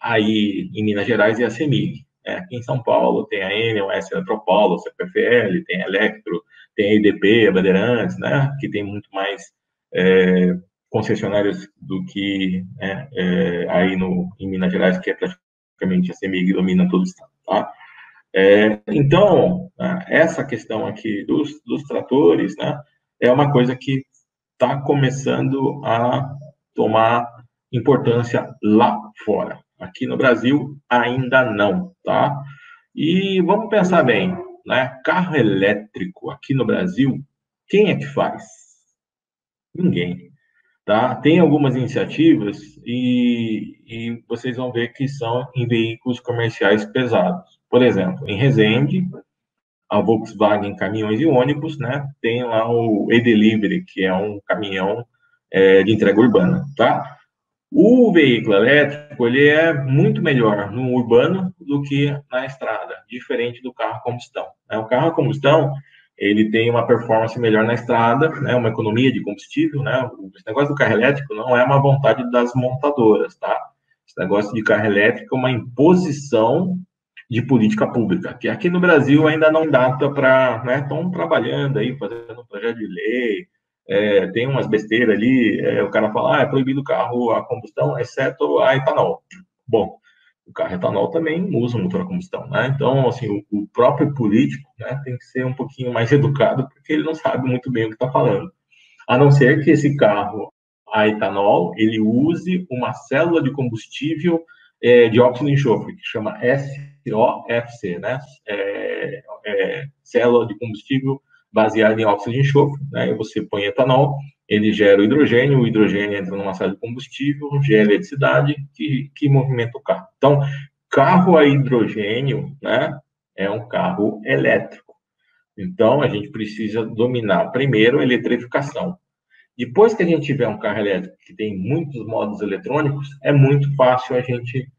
aí em Minas Gerais é a CEMIG. Né? Aqui em São Paulo tem a Enel, S Eletropaulo, C P F L, tem a Electro, tem a E D P, a Bandeirantes, né? Que tem muito mais é, concessionárias do que é, é, aí no, em Minas Gerais, que é praticamente a CEMIG domina todo o estado, tá? É, então, essa questão aqui dos, dos tratores, né, é uma coisa que está começando a tomar importância lá fora. Aqui no Brasil, ainda não, tá? E vamos pensar bem, né? Carro elétrico aqui no Brasil, quem é que faz? Ninguém, tá? Tem algumas iniciativas e, e vocês vão ver que são em veículos comerciais pesados. Por exemplo, em Resende, a Volkswagen Caminhões e Ônibus, né, tem lá o E-Delivery, que é um caminhão é, de entrega urbana, tá? O veículo elétrico, ele é muito melhor no urbano do que na estrada, diferente do carro a combustão. Né? O carro a combustão, ele tem uma performance melhor na estrada, né, uma economia de combustível, né? O negócio do carro elétrico não é uma vontade das montadoras, tá? Esse negócio de carro elétrico é uma imposição de política pública, que aqui no Brasil ainda não data para, né, estão trabalhando aí, fazendo um projeto de lei, é, tem umas besteiras ali, é, o cara fala, ah, é proibido o carro a combustão, exceto a etanol. Bom, o carro etanol também usa um motor a combustão, né? Então, assim, o, o próprio político, né, tem que ser um pouquinho mais educado, porque ele não sabe muito bem o que está falando. A não ser que esse carro a etanol, ele use uma célula de combustível é, de óxido de enxofre, que chama S O F C, né? É, é, célula de combustível baseada em óxido de enxofre, né? E você põe etanol, ele gera o hidrogênio, o hidrogênio entra numa célula de combustível, gera eletricidade que, que movimenta o carro. Então, carro a hidrogênio, né? É um carro elétrico. Então, a gente precisa dominar primeiro a eletrificação. Depois que a gente tiver um carro elétrico que tem muitos modos eletrônicos, é muito fácil a gente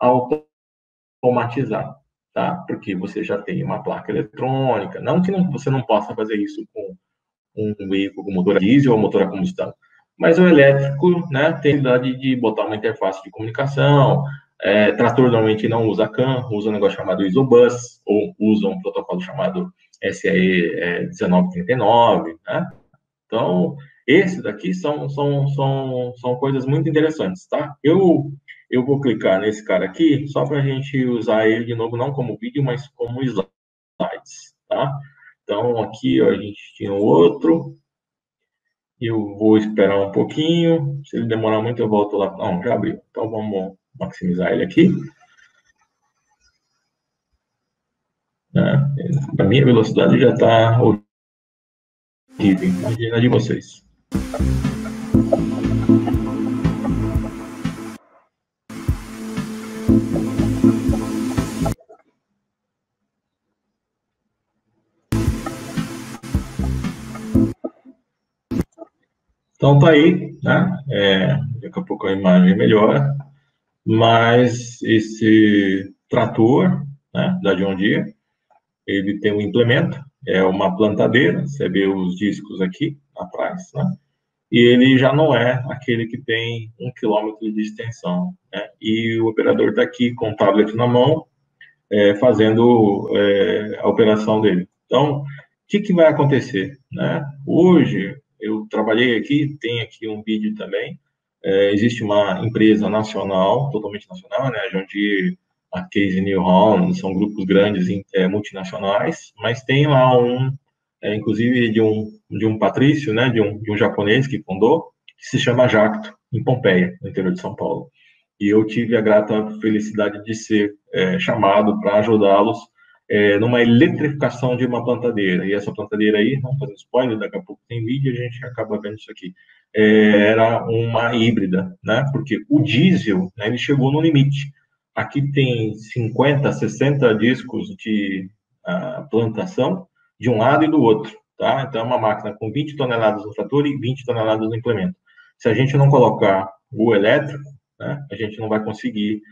automatizar, tá? Porque você já tem uma placa eletrônica. Não que não, você não possa fazer isso com um veículo com motor a diesel ou motor a combustão, mas o elétrico, né, tem a habilidade de botar uma interface de comunicação. É, trator normalmente não usa C A N, usa um negócio chamado Isobus, ou usa um protocolo chamado S A E é, dezenove trinta e nove, né? Então, esses daqui são, são, são, são coisas muito interessantes, tá? Eu, eu vou clicar nesse cara aqui, só para a gente usar ele de novo, não como vídeo, mas como slides, tá? Então, aqui ó, a gente tinha um outro. Eu vou esperar um pouquinho. Se ele demorar muito, eu volto lá. Não, já abriu. Então, vamos maximizar ele aqui. Né? A minha velocidade já está horrível. Imagina a de vocês. Então tá aí, né? É, daqui a pouco a imagem melhora, mas esse trator, né, da John Deere, ele tem um implemento, é uma plantadeira, você vê os discos aqui atrás, né? E ele já não é aquele que tem um quilômetro de extensão, né? E o operador está aqui com o tablet na mão, é, fazendo é, a operação dele. Então, o que, que vai acontecer, né? Hoje, eu trabalhei aqui, tem aqui um vídeo também, é, existe uma empresa nacional, totalmente nacional, né? A John Deere, a Case New Holland, são grupos grandes, é, multinacionais, mas tem lá um, é, inclusive de um, de um patrício, né? De um, de um japonês que fundou, que se chama Jacto, em Pompeia, no interior de São Paulo. E eu tive a grata felicidade de ser é, chamado para ajudá-los é, numa eletrificação de uma plantadeira. E essa plantadeira aí, não fazendo spoiler, daqui a pouco tem vídeo, a gente acaba vendo isso aqui. É, era uma híbrida, né? Porque o diesel, né, ele chegou no limite. Aqui tem cinquenta, sessenta discos de uh, plantação de um lado e do outro, tá? Então é uma máquina com vinte toneladas no trator e vinte toneladas no implemento. Se a gente não colocar o elétrico, né, a gente não vai conseguir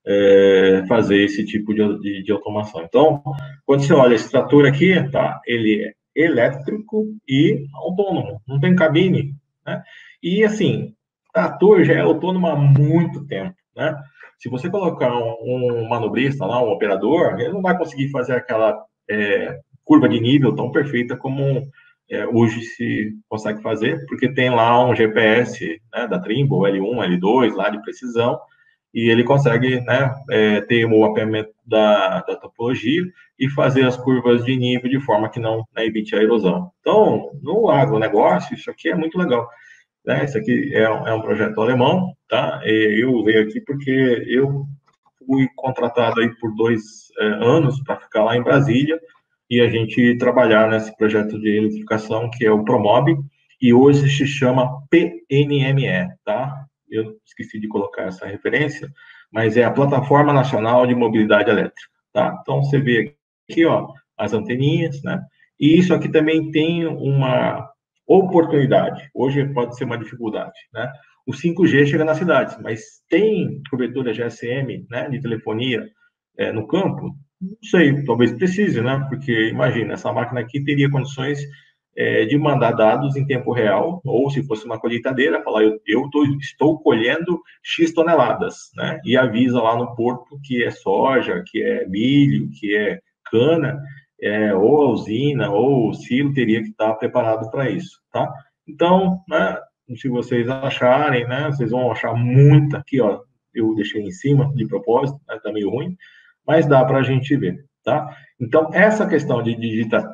é, fazer esse tipo de, de, de automação. Então, quando você olha esse trator aqui, tá, ele é elétrico e autônomo, não tem cabine, né? E assim, trator já é autônomo há muito tempo, né? Se você colocar um, um manobrista lá, um operador, ele não vai conseguir fazer aquela é, curva de nível tão perfeita como é, hoje se consegue fazer, porque tem lá um G P S, né, da Trimble, L um, L dois, lá de precisão, e ele consegue, né, é, ter o mapeamento da, da topologia e fazer as curvas de nível de forma que não, né, evite a erosão. Então, no agronegócio, isso aqui é muito legal, né? Isso aqui é, é um projeto alemão, tá? Eu veio aqui porque eu fui contratado aí por dois é, anos para ficar lá em Brasília e a gente trabalhar nesse projeto de eletrificação que é o Promob, e hoje se chama P N M E, tá? Eu esqueci de colocar essa referência, mas é a Plataforma Nacional de Mobilidade Elétrica, tá? Então, você vê aqui, ó, as anteninhas, né? E isso aqui também tem uma oportunidade. Hoje pode ser uma dificuldade, né? O cinco G chega nas cidades, mas tem cobertura G S M, né, de telefonia é, no campo? Não sei, talvez precise, né? Porque, imagina, essa máquina aqui teria condições é, de mandar dados em tempo real, ou se fosse uma colheitadeira, falar, eu, eu tô, estou colhendo X toneladas, né? E avisa lá no porto que é soja, que é milho, que é cana, é, ou a usina, ou o silo teria que estar preparado para isso, tá? Então, né, se vocês acharem, né, vocês vão achar muita aqui, ó, eu deixei em cima de propósito, né, tá meio ruim, mas dá para a gente ver, tá? Então, essa questão de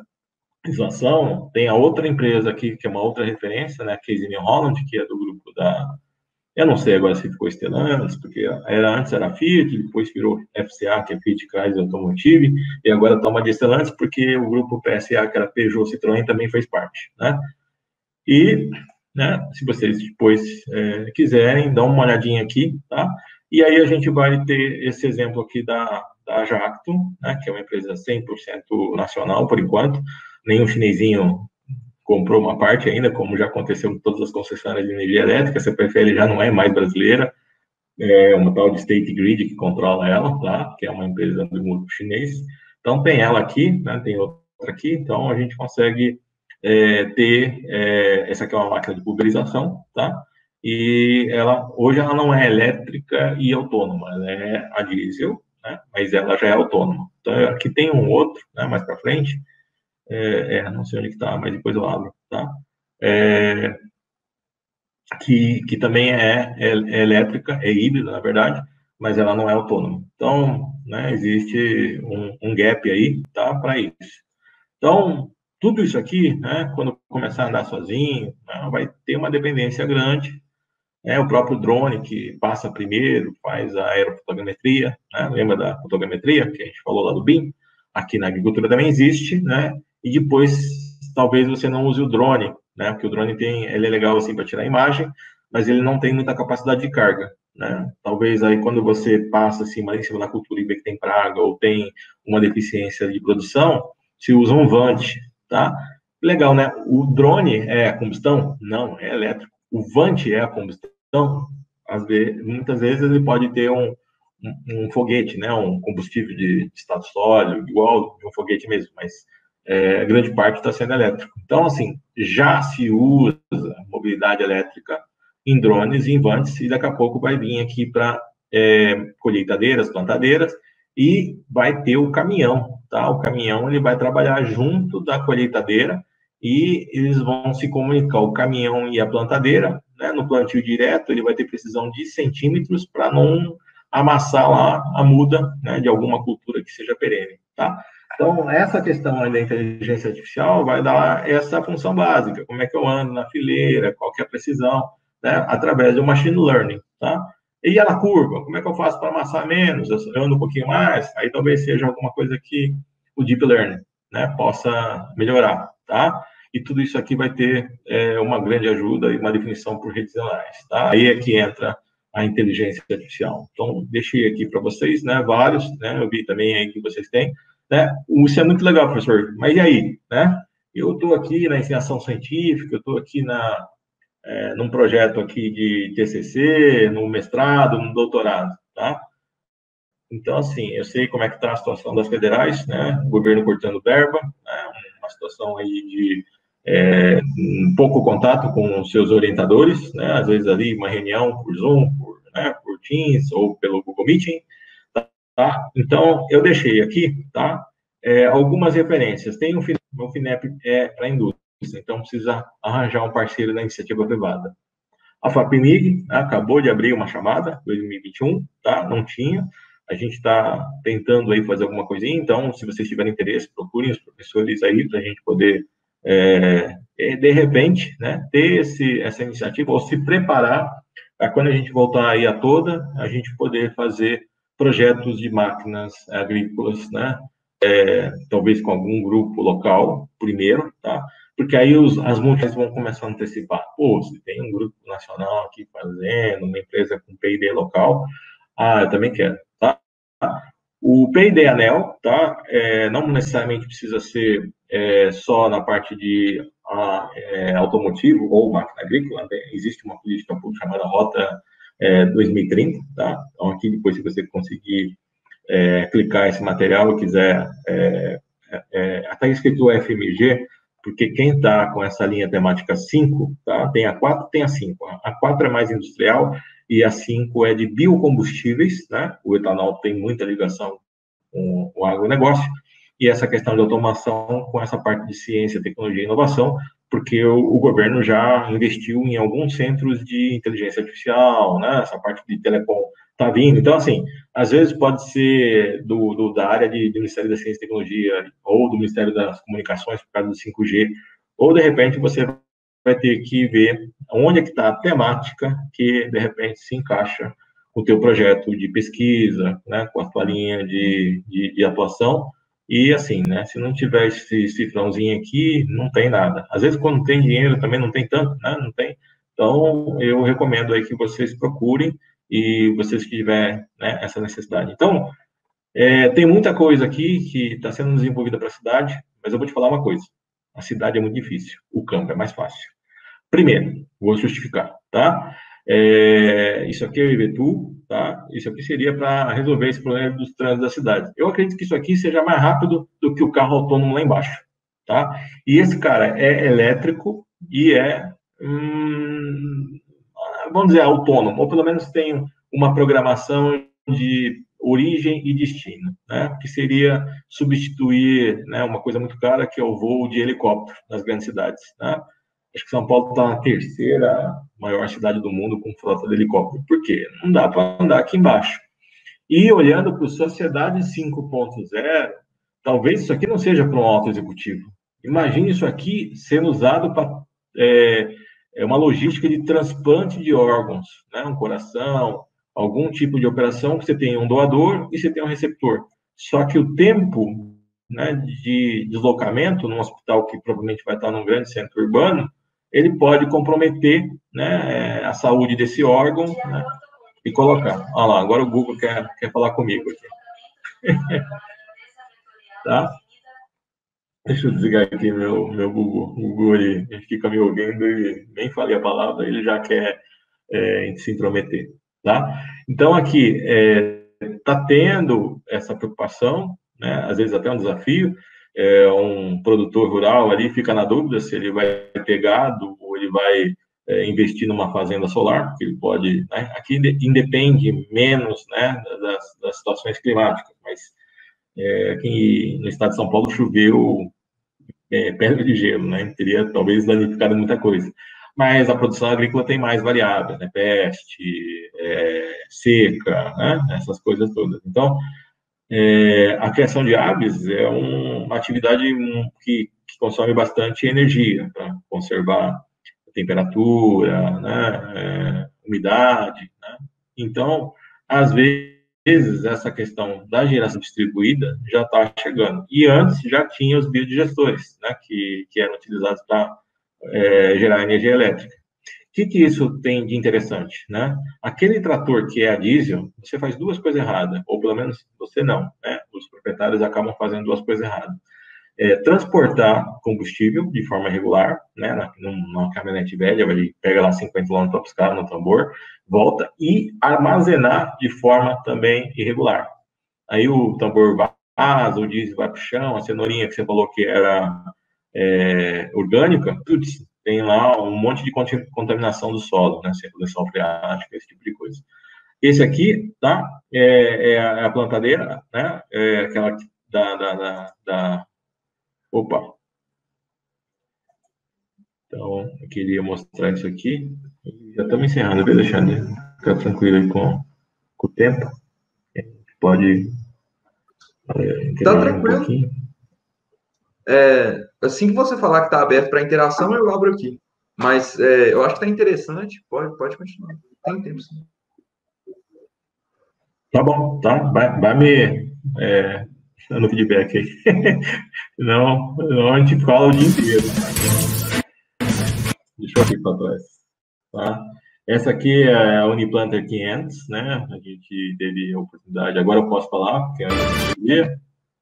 digitalização, tem a outra empresa aqui, que é uma outra referência, né, Case New Holland, que é do grupo da, eu não sei agora se ficou Stellantis, porque era, antes era Fiat, depois virou F C A, que é Fiat Chrysler Automotive, e agora está uma de Stellantis, porque o grupo P S A, que era Peugeot Citroën, também fez parte, né? E, né, se vocês depois é, quiserem, dá uma olhadinha aqui, tá? E aí a gente vai ter esse exemplo aqui da, da Jacto, né, que é uma empresa cem por cento nacional, por enquanto. Nenhum chinesinho comprou uma parte ainda, como já aconteceu com todas as concessionárias de energia elétrica. A C P F L já não é mais brasileira, é uma tal de State Grid que controla ela, tá? Que é uma empresa do grupo chinês. Então, tem ela aqui, né, tem outra aqui, então a gente consegue é, ter, é, essa aqui é uma máquina de pulverização, tá? E ela, hoje ela não é elétrica e autônoma, ela é a diesel, né? Mas ela já é autônoma. Então, aqui tem um outro, né, mais para frente, é, é, não sei onde que tá, mas depois eu abro, tá? É, que, que também é, é, é elétrica, é híbrida, na verdade, mas ela não é autônoma. Então, né, existe um, um gap aí, tá, para isso. Então, tudo isso aqui, né, quando começar a andar sozinho, né, vai ter uma dependência grande, né, o próprio drone que passa primeiro, faz a aerofotogrametria, né, lembra da fotogrametria que a gente falou lá do B I M? Aqui na agricultura também existe, né, e depois talvez você não use o drone, né, porque o drone tem, ele é legal assim para tirar imagem, mas ele não tem muita capacidade de carga, né, talvez aí quando você passa assim, em cima da cultura e vê que tem praga ou tem uma deficiência de produção, se usa um Vant, tá? Legal, né? O drone é combustão? Não, é elétrico. o vante é a combustão, às vezes, muitas vezes ele pode ter um, um, um foguete, né, um combustível de, de estado sólido, igual de um foguete mesmo, mas é, grande parte está sendo elétrico. Então, assim, já se usa mobilidade elétrica em drones e em vantes, e daqui a pouco vai vir aqui para é, colheitadeiras, plantadeiras, e vai ter o caminhão, tá? O caminhão ele vai trabalhar junto da colheitadeira e eles vão se comunicar, o caminhão e a plantadeira, né? No plantio direto, ele vai ter precisão de centímetros para não amassar lá a muda, né, de alguma cultura que seja perene, tá? Então, essa questão aí da inteligência artificial vai dar essa função básica, como é que eu ando na fileira, qual que é a precisão, né, através do machine learning, tá? E a na curva, como é que eu faço para amassar menos? Eu ando um pouquinho mais, aí talvez seja alguma coisa que o deep learning, né, possa melhorar, tá? E tudo isso aqui vai ter é, uma grande ajuda e uma definição por redes neurais, tá? Aí é que entra a inteligência artificial. Então, deixei aqui para vocês, né, vários, né, eu vi também aí que vocês têm, né? Isso é muito legal, professor, mas e aí, né? Eu estou aqui na iniciação científica, eu estou aqui na, é, num projeto aqui de T C C, no mestrado, no doutorado, tá? Então, assim, eu sei como é que está a situação das federais, né? O governo cortando verba, né? Uma situação aí de é, um pouco contato com os seus orientadores, né? Às vezes ali uma reunião por Zoom, por, né? por Teams ou pelo Google Meeting, tá? tá? Então, eu deixei aqui, tá? É, algumas referências. Tem o FINEP, o FINEP é para a indústria, então precisa arranjar um parceiro da iniciativa privada. A FAPEMIG, né, acabou de abrir uma chamada, dois mil e vinte e um, tá? Não tinha. A gente está tentando aí fazer alguma coisinha, então, se vocês tiverem interesse, procurem os professores aí para a gente poder, é, de repente, né, ter esse, essa iniciativa ou se preparar para quando a gente voltar aí a toda, a gente poder fazer projetos de máquinas agrícolas, né, é, talvez com algum grupo local primeiro, tá? Porque aí os, as multas vão começar a antecipar. Pô, se tem um grupo nacional aqui fazendo, uma empresa com P e D local, ah, eu também quero, tá? O P e D ANEEL, tá? É, não necessariamente precisa ser é, só na parte de a, é, automotivo ou máquina agrícola, né? Existe uma política pública chamada Rota é, dois mil e trinta, tá? Então, aqui depois, se você conseguir é, clicar esse material e quiser, é, é, até escrito o F M G, porque quem está com essa linha temática cinco, tá? Tem a quatro, tem a cinco. A quatro é mais industrial e a cinco é de biocombustíveis, né? O etanol tem muita ligação com o agronegócio, e essa questão de automação com essa parte de ciência, tecnologia e inovação, porque o, o governo já investiu em alguns centros de inteligência artificial, né? Essa parte de telecom está vindo. Então, assim, às vezes pode ser do, do da área de, do Ministério da Ciência e Tecnologia ou do Ministério das Comunicações, por causa do cinco G, ou, de repente, você vai ter que ver onde é que está a temática que, de repente, se encaixa com o teu projeto de pesquisa, né, com a tua linha de, de, de atuação, e assim, né, se não tiver esse cifrãozinho aqui, não tem nada. Às vezes, quando tem dinheiro, também não tem tanto, né, não tem. Então, eu recomendo aí que vocês procurem, e vocês que tiverem, né, essa necessidade. Então, é, tem muita coisa aqui que está sendo desenvolvida para a cidade, mas eu vou te falar uma coisa, a cidade é muito difícil, o campo é mais fácil. Primeiro, vou justificar, tá? É, isso aqui é o I V T U, tá? Isso aqui seria para resolver esse problema dos trânsitos da cidade. Eu acredito que isso aqui seja mais rápido do que o carro autônomo lá embaixo, tá? E esse cara é elétrico e é, hum, vamos dizer, autônomo, ou pelo menos tem uma programação de origem e destino, né? Que seria substituir, né, uma coisa muito cara, que é o voo de helicóptero nas grandes cidades, né? Acho que São Paulo está na terceira maior cidade do mundo com frota de helicóptero. Por quê? Não dá para andar aqui embaixo. E olhando para o Sociedade cinco ponto zero, talvez isso aqui não seja para um auto executivo. Imagine isso aqui sendo usado para é, é uma logística de transplante de órgãos, né? Um coração, algum tipo de operação que você tem um doador e você tem um receptor. Só que o tempo, né, de deslocamento num hospital que provavelmente vai estar num grande centro urbano, ele pode comprometer, né, a saúde desse órgão, né, e colocar. Olha lá, agora o Google quer, quer falar comigo aqui. Tá? Deixa eu desligar aqui meu, meu Google. O Google, ele, ele fica me ouvindo e nem falei a palavra, ele já quer é, se intrometer, tá? Então, aqui, está é, tendo essa preocupação, né? Às vezes até um desafio, é, um produtor rural ali fica na dúvida se ele vai ter gado ou ele vai é, investir numa fazenda solar, porque ele pode, né? Aqui independe menos, né, das, das situações climáticas, mas é, aqui no estado de São Paulo choveu é, pedra de gelo, né? Teria talvez danificado muita coisa. Mas a produção agrícola tem mais variáveis, né? Peste, é, seca, né? Essas coisas todas. Então, é, a criação de aves é um, uma atividade que, que consome bastante energia para conservar a temperatura, né? É, umidade, né? Então, às vezes, essa questão da geração distribuída já está chegando. E antes já tinha os biodigestores, né, que, que eram utilizados para é, gerar energia elétrica. O que, que isso tem de interessante? Né? Aquele trator que é a diesel, você faz duas coisas erradas, ou pelo menos você não. Né? Os proprietários acabam fazendo duas coisas erradas. É, transportar combustível de forma regular, né, na, numa caminhonete velha, ele pega lá cinquenta quilômetros para buscar no tambor, volta, e armazenar de forma também irregular. Aí o tambor vaza, o diesel vai para o chão, a cenourinha que você falou que era é, orgânica, putz, tem lá um monte de contaminação do solo, né, circulação freática, esse tipo de coisa. Esse aqui, tá, é, é a plantadeira, né, é aquela da, da, da, da Opa! Então, eu queria mostrar isso aqui. Já estamos encerrando, viu, Alexandre? Fica tranquilo aí com, com o tempo. Pode é, Tá interagir um tranquilo. pouquinho. É, assim que você falar que está aberto para interação, eu abro aqui. Mas é, eu acho que está interessante. Pode, pode continuar. Tem tempo, sim. Tá bom, tá? Vai, vai me é, dando feedback aí. não, não, a gente fala o dia inteiro. Deixa eu ir para trás. Tá? Essa aqui é a Uniplanter quinhentos, né? A gente teve a oportunidade, agora eu posso falar, porque é a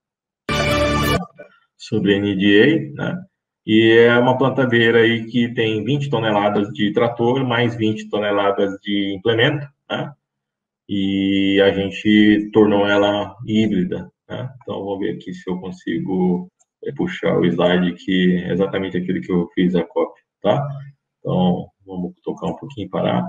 sobre N D A, né? E é uma plantadeira aí que tem vinte toneladas de trator, mais vinte toneladas de implemento, né? E a gente tornou ela híbrida, né? Então, vou ver aqui se eu consigo é, puxar o slide que é exatamente aquele que eu fiz a cópia, tá? Então, vamos tocar um pouquinho e parar.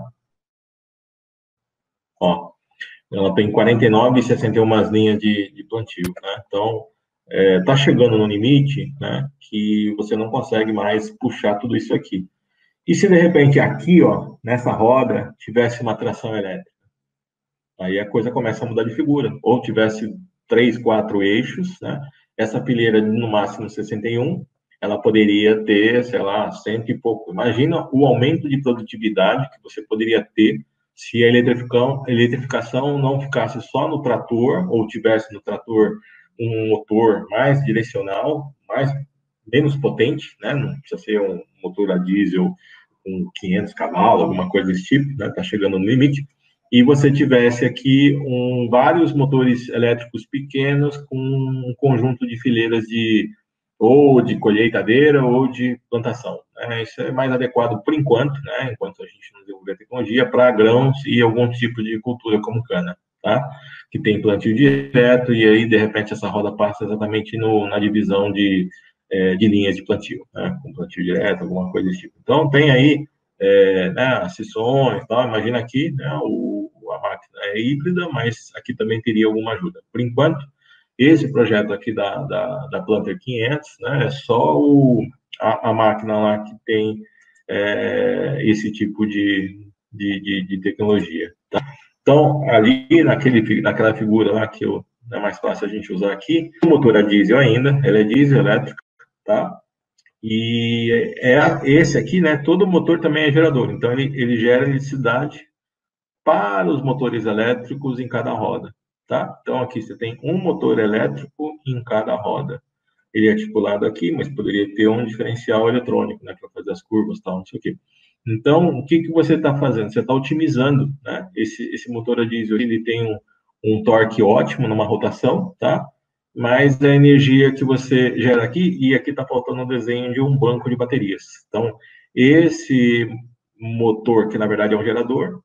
Ó, ela tem quarenta e nove e sessenta e uma linhas de, de plantio, né? Então, está é, chegando no limite, né, que você não consegue mais puxar tudo isso aqui. E se de repente aqui, ó, nessa roda, tivesse uma tração elétrica? Aí a coisa começa a mudar de figura. Ou tivesse três, quatro eixos, né? Essa pilheira no máximo sessenta e um, ela poderia ter, sei lá, cento e pouco. Imagina o aumento de produtividade que você poderia ter se a eletrificação, a eletrificação não ficasse só no trator, ou tivesse no trator um motor mais direcional, mais, menos potente, né? Não precisa ser um motor a diesel com quinhentos cavalos, alguma coisa desse tipo, né? Tá chegando no limite. E você tivesse aqui um, vários motores elétricos pequenos com um conjunto de fileiras de ou de colheitadeira ou de plantação. Né? Isso é mais adequado por enquanto, né? Enquanto a gente não desenvolver a tecnologia, para grãos e algum tipo de cultura como cana, tá? Que tem plantio direto e aí, de repente, essa roda passa exatamente no, na divisão de, é, de linhas de plantio, né? Com plantio direto, alguma coisa desse tipo. Então, tem aí é, né, as seções, tal. Imagina aqui, né, o, a máquina é híbrida, mas aqui também teria alguma ajuda. Por enquanto, esse projeto aqui da, da, da Planter quinhentos, né, é só o, a, a máquina lá que tem é, esse tipo de, de, de, de tecnologia. Tá? Então, ali naquele, naquela figura lá que eu, é mais fácil a gente usar aqui, o motor é diesel ainda, ela é diesel elétrica, tá? E é esse aqui, né? Todo motor também é gerador, então ele, ele gera eletricidade para os motores elétricos em cada roda, tá? Então aqui você tem um motor elétrico em cada roda. Ele é articulado aqui, mas poderia ter um diferencial eletrônico, né? Para fazer as curvas, tal, não sei o quê. Então, o que que você está fazendo? Você está otimizando, né? Esse esse motor a diesel ele tem um, um torque ótimo numa rotação, tá? mais a energia que você gera aqui, e aqui está faltando um desenho de um banco de baterias. Então, esse motor, que na verdade é um gerador,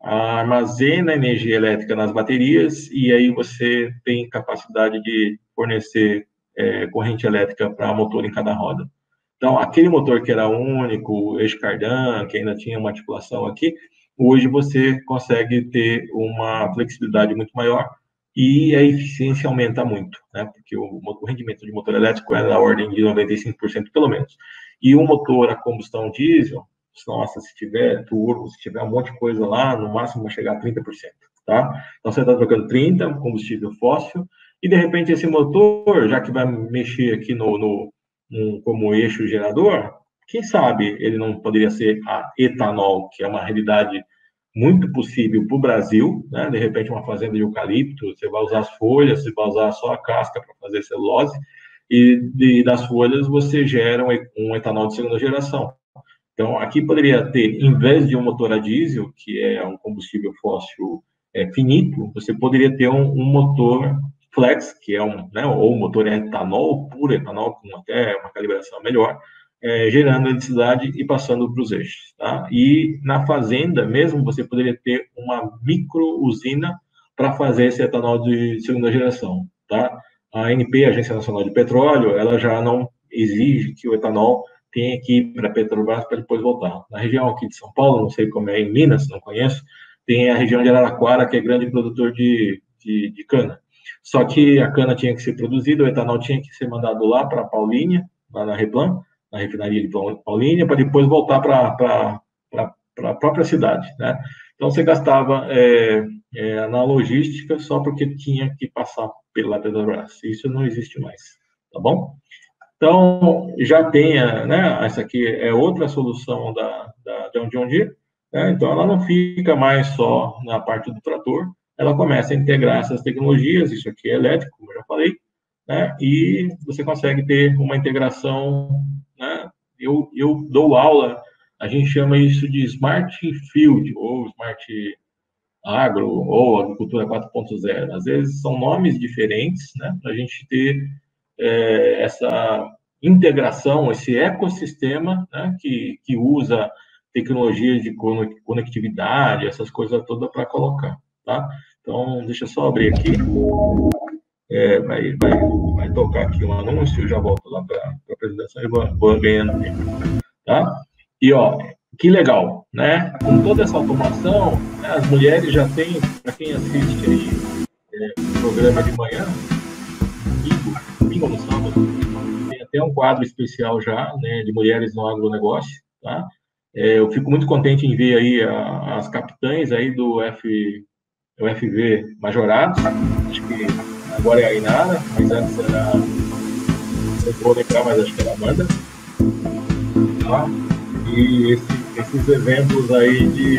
armazena energia elétrica nas baterias, e aí você tem capacidade de fornecer é, corrente elétrica para motor em cada roda. Então, aquele motor que era único, eixo cardan, que ainda tinha uma articulação aqui, hoje você consegue ter uma flexibilidade muito maior e a eficiência aumenta muito, né? Porque o, o rendimento de motor elétrico é da ordem de noventa e cinco por cento pelo menos. E o motor a combustão diesel, nossa, se tiver turbo, se tiver um monte de coisa lá, no máximo vai chegar a trinta por cento, tá? Então você está trocando trinta, combustível fóssil, e de repente esse motor, já que vai mexer aqui no, no, no como eixo gerador, quem sabe ele não poderia ser a etanol, que é uma realidade muito possível para o Brasil, né? De repente uma fazenda de eucalipto, você vai usar as folhas, você vai usar só a casca para fazer celulose, e de, das folhas você gera um, um etanol de segunda geração. Então, aqui poderia ter, em vez de um motor a diesel, que é um combustível fóssil é, finito, você poderia ter um, um motor flex, que é um, né, ou um motor etanol, puro etanol, com até uma calibração melhor, é, gerando eletricidade e passando para os eixos. Tá? E na fazenda mesmo, você poderia ter uma micro usina para fazer esse etanol de segunda geração. Tá? A ANP, a Agência Nacional de Petróleo, ela já não exige que o etanol tem aqui para a Petrobras para depois voltar. Na região aqui de São Paulo, não sei como é em Minas, não conheço, tem a região de Araraquara, que é grande produtor de, de, de cana. Só que a cana tinha que ser produzida, o etanol tinha que ser mandado lá para Paulínia, lá na Replan, na refinaria de Paulínia, para depois voltar para a própria cidade, né? Então, você gastava é, é, na logística só porque tinha que passar pela Petrobras. Isso não existe mais, tá bom? Então, já tenha, né, essa aqui é outra solução da, da John Deere, né? Então ela não fica mais só na parte do trator, ela começa a integrar essas tecnologias, isso aqui é elétrico, como eu já falei, né? E você consegue ter uma integração, né? Eu, eu dou aula, a gente chama isso de Smart Field, ou Smart Agro, ou Agricultura quatro ponto zero. Às vezes são nomes diferentes, né, para a gente ter é, essa integração, esse ecossistema, né, que, que usa tecnologias de conectividade, essas coisas todas para colocar, tá? Então, deixa eu só abrir aqui. É, vai, vai, vai tocar aqui um anúncio, eu já volto lá para a apresentação e vou, vou ganhando tempo, tá? E, ó, que legal, né? Com toda essa automação, né, as mulheres já têm, para quem assiste aí é, o programa de manhã, domingo, domingo no sábado, tem até um quadro especial já, né, de mulheres no agronegócio, tá? É, eu fico muito contente em ver aí a, as capitães aí do F, do F V Majorados, acho que agora é a Inara, mas antes era, não vou lembrar, mas acho que era a Amanda, tá? E esse, esses eventos aí de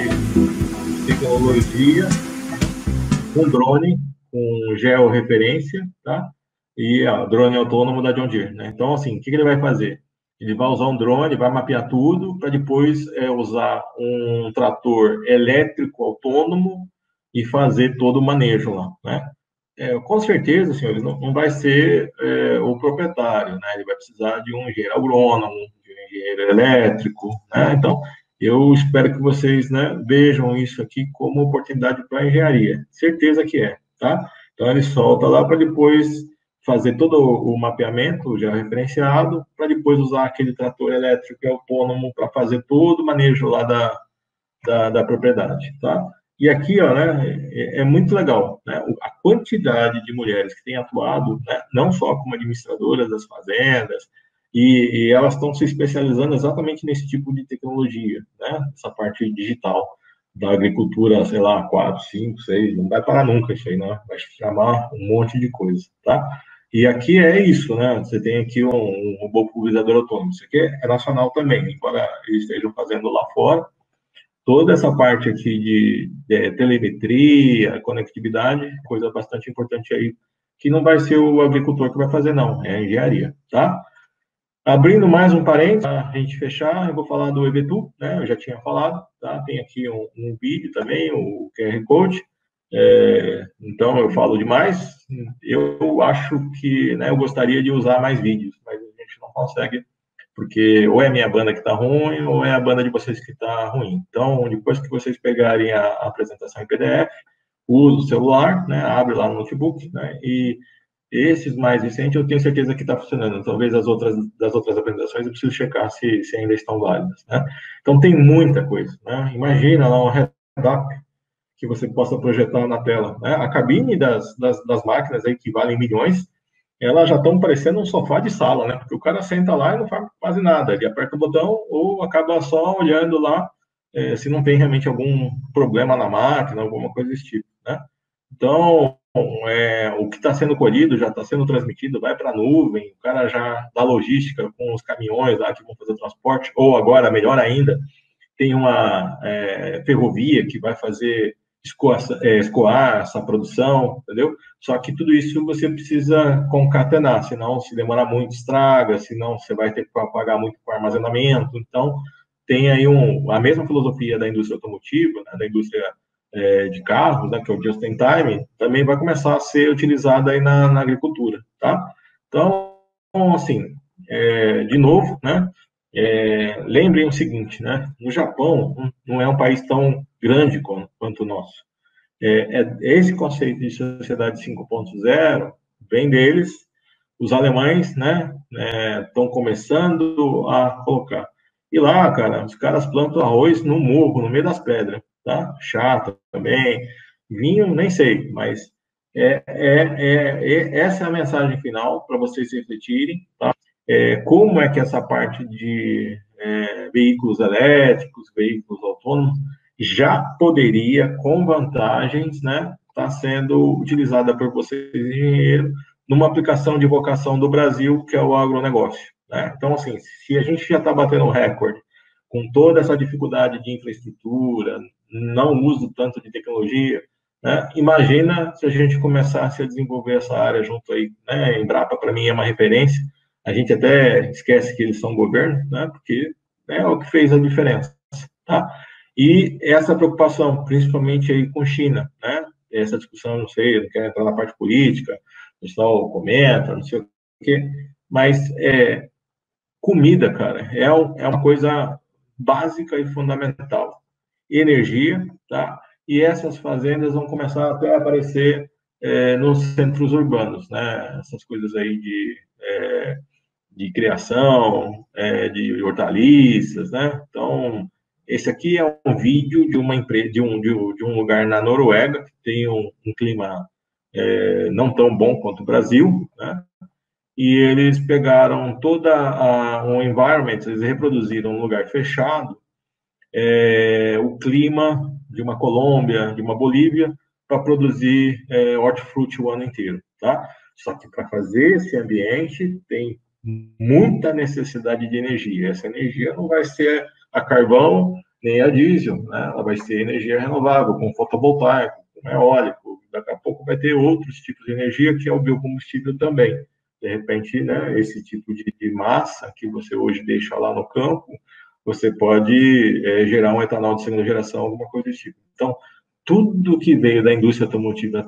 tecnologia, com drone, com georreferência, tá? E ó, drone autônomo da John Deere, né? Então, assim, o que, que ele vai fazer? Ele vai usar um drone, vai mapear tudo, para depois é, usar um trator elétrico autônomo e fazer todo o manejo lá, né? É, com certeza, senhores, não, não vai ser é, o proprietário, né? Ele vai precisar de um engenheiro agrônomo, de um engenheiro elétrico, né? Então, eu espero que vocês, né, vejam isso aqui como oportunidade para a engenharia. Certeza que é, tá? Então, ele solta lá para depois fazer todo o mapeamento já referenciado, para depois usar aquele trator elétrico autônomo para fazer todo o manejo lá da, da, da propriedade, tá? E aqui, ó, né, é, é muito legal, né, a quantidade de mulheres que têm atuado, né, não só como administradoras das fazendas, e, e elas estão se especializando exatamente nesse tipo de tecnologia, né, essa parte digital da agricultura, sei lá, quatro, cinco, seis, não vai parar nunca isso aí, né, vai chamar um monte de coisa, tá? E aqui é isso, né, você tem aqui um, um robô pulverizador autônomo, isso aqui é nacional também, embora eles estejam fazendo lá fora, toda essa parte aqui de, de telemetria, conectividade, coisa bastante importante aí, que não vai ser o agricultor que vai fazer, não, é a engenharia, tá? Abrindo mais um parênteses, para a gente fechar, eu vou falar do Evetu, né, eu já tinha falado, tá? Tem aqui um, um vídeo também, o Q R Code, É, então, eu falo demais. Eu acho que, né, eu gostaria de usar mais vídeos, mas a gente não consegue, porque ou é a minha banda que está ruim, ou é a banda de vocês que está ruim. Então, depois que vocês pegarem a, a apresentação em P D F, usa o celular, né, abre lá no notebook, né, e esses mais recentes eu tenho certeza que está funcionando. Talvez as outras das outras apresentações eu preciso checar se, se ainda estão válidas, né? Então tem muita coisa, né? Imagina lá um head-up que você possa projetar na tela, né? A cabine das, das, das máquinas aí que valem milhões, elas já estão parecendo um sofá de sala, né? Porque o cara senta lá e não faz quase nada, ele aperta o botão ou acaba só olhando lá é, se não tem realmente algum problema na máquina, alguma coisa desse tipo, né? Então, é, o que está sendo colhido já está sendo transmitido, vai para a nuvem, o cara já dá logística com os caminhões lá que vão fazer o transporte, ou agora, melhor ainda, tem uma é, ferrovia que vai fazer escoar, é, escoar essa produção, entendeu? Só que tudo isso você precisa concatenar, senão se demorar muito estraga, senão você vai ter que pagar muito com armazenamento. Então, tem aí um, a mesma filosofia da indústria automotiva, né, da indústria é, de carros, né, que é o just in time, também vai começar a ser utilizada aí na, na agricultura, tá? Então, assim, é, de novo, né, é, lembrem o seguinte, né, no Japão não é um país tão grande quanto, quanto o nosso. É, é, esse conceito de sociedade cinco ponto zero vem deles, os alemães, né, estão é, começando a colocar. E lá, cara, os caras plantam arroz no morro, no meio das pedras, tá? Chato também. Vinho, nem sei, mas é, é, é, é essa é a mensagem final para vocês refletirem, tá? É, como é que essa parte de é, veículos elétricos, veículos autônomos, já poderia, com vantagens, né, estar tá sendo utilizada por vocês, engenheiros, numa aplicação de vocação do Brasil, que é o agronegócio, né? Então, assim, se a gente já está batendo recorde com toda essa dificuldade de infraestrutura, não uso tanto de tecnologia, né? Imagina se a gente começasse a desenvolver essa área junto aí, né? Embrapa, para mim, é uma referência. A gente até esquece que eles são governo, né? Porque né, é o que fez a diferença, tá? E essa preocupação, principalmente aí com China, né? Essa discussão, não sei, não quero entrar na parte política, o pessoal comenta, não sei o quê, mas é, comida, cara, é, é uma coisa básica e fundamental. Energia, tá? E essas fazendas vão começar até a aparecer é, nos centros urbanos, né? Essas coisas aí de, é, de criação, é, de hortaliças, né? Então, esse aqui é um vídeo de uma empresa, de um, de um, de um lugar na Noruega que tem um, um clima é, não tão bom quanto o Brasil, né? E eles pegaram toda a, um environment, eles reproduziram um lugar fechado, é, o clima de uma Colômbia, de uma Bolívia, para produzir é, hortifruti o ano inteiro, tá? Só que para fazer esse ambiente tem muita necessidade de energia. Essa energia não vai ser a carvão nem a diesel, né? Ela vai ser energia renovável, com fotovoltaico, com eólico. Daqui a pouco vai ter outros tipos de energia, que é o biocombustível também. De repente, né, esse tipo de, de massa que você hoje deixa lá no campo, você pode é, gerar um etanol de segunda geração, alguma coisa desse tipo. Então, tudo que veio da indústria automotiva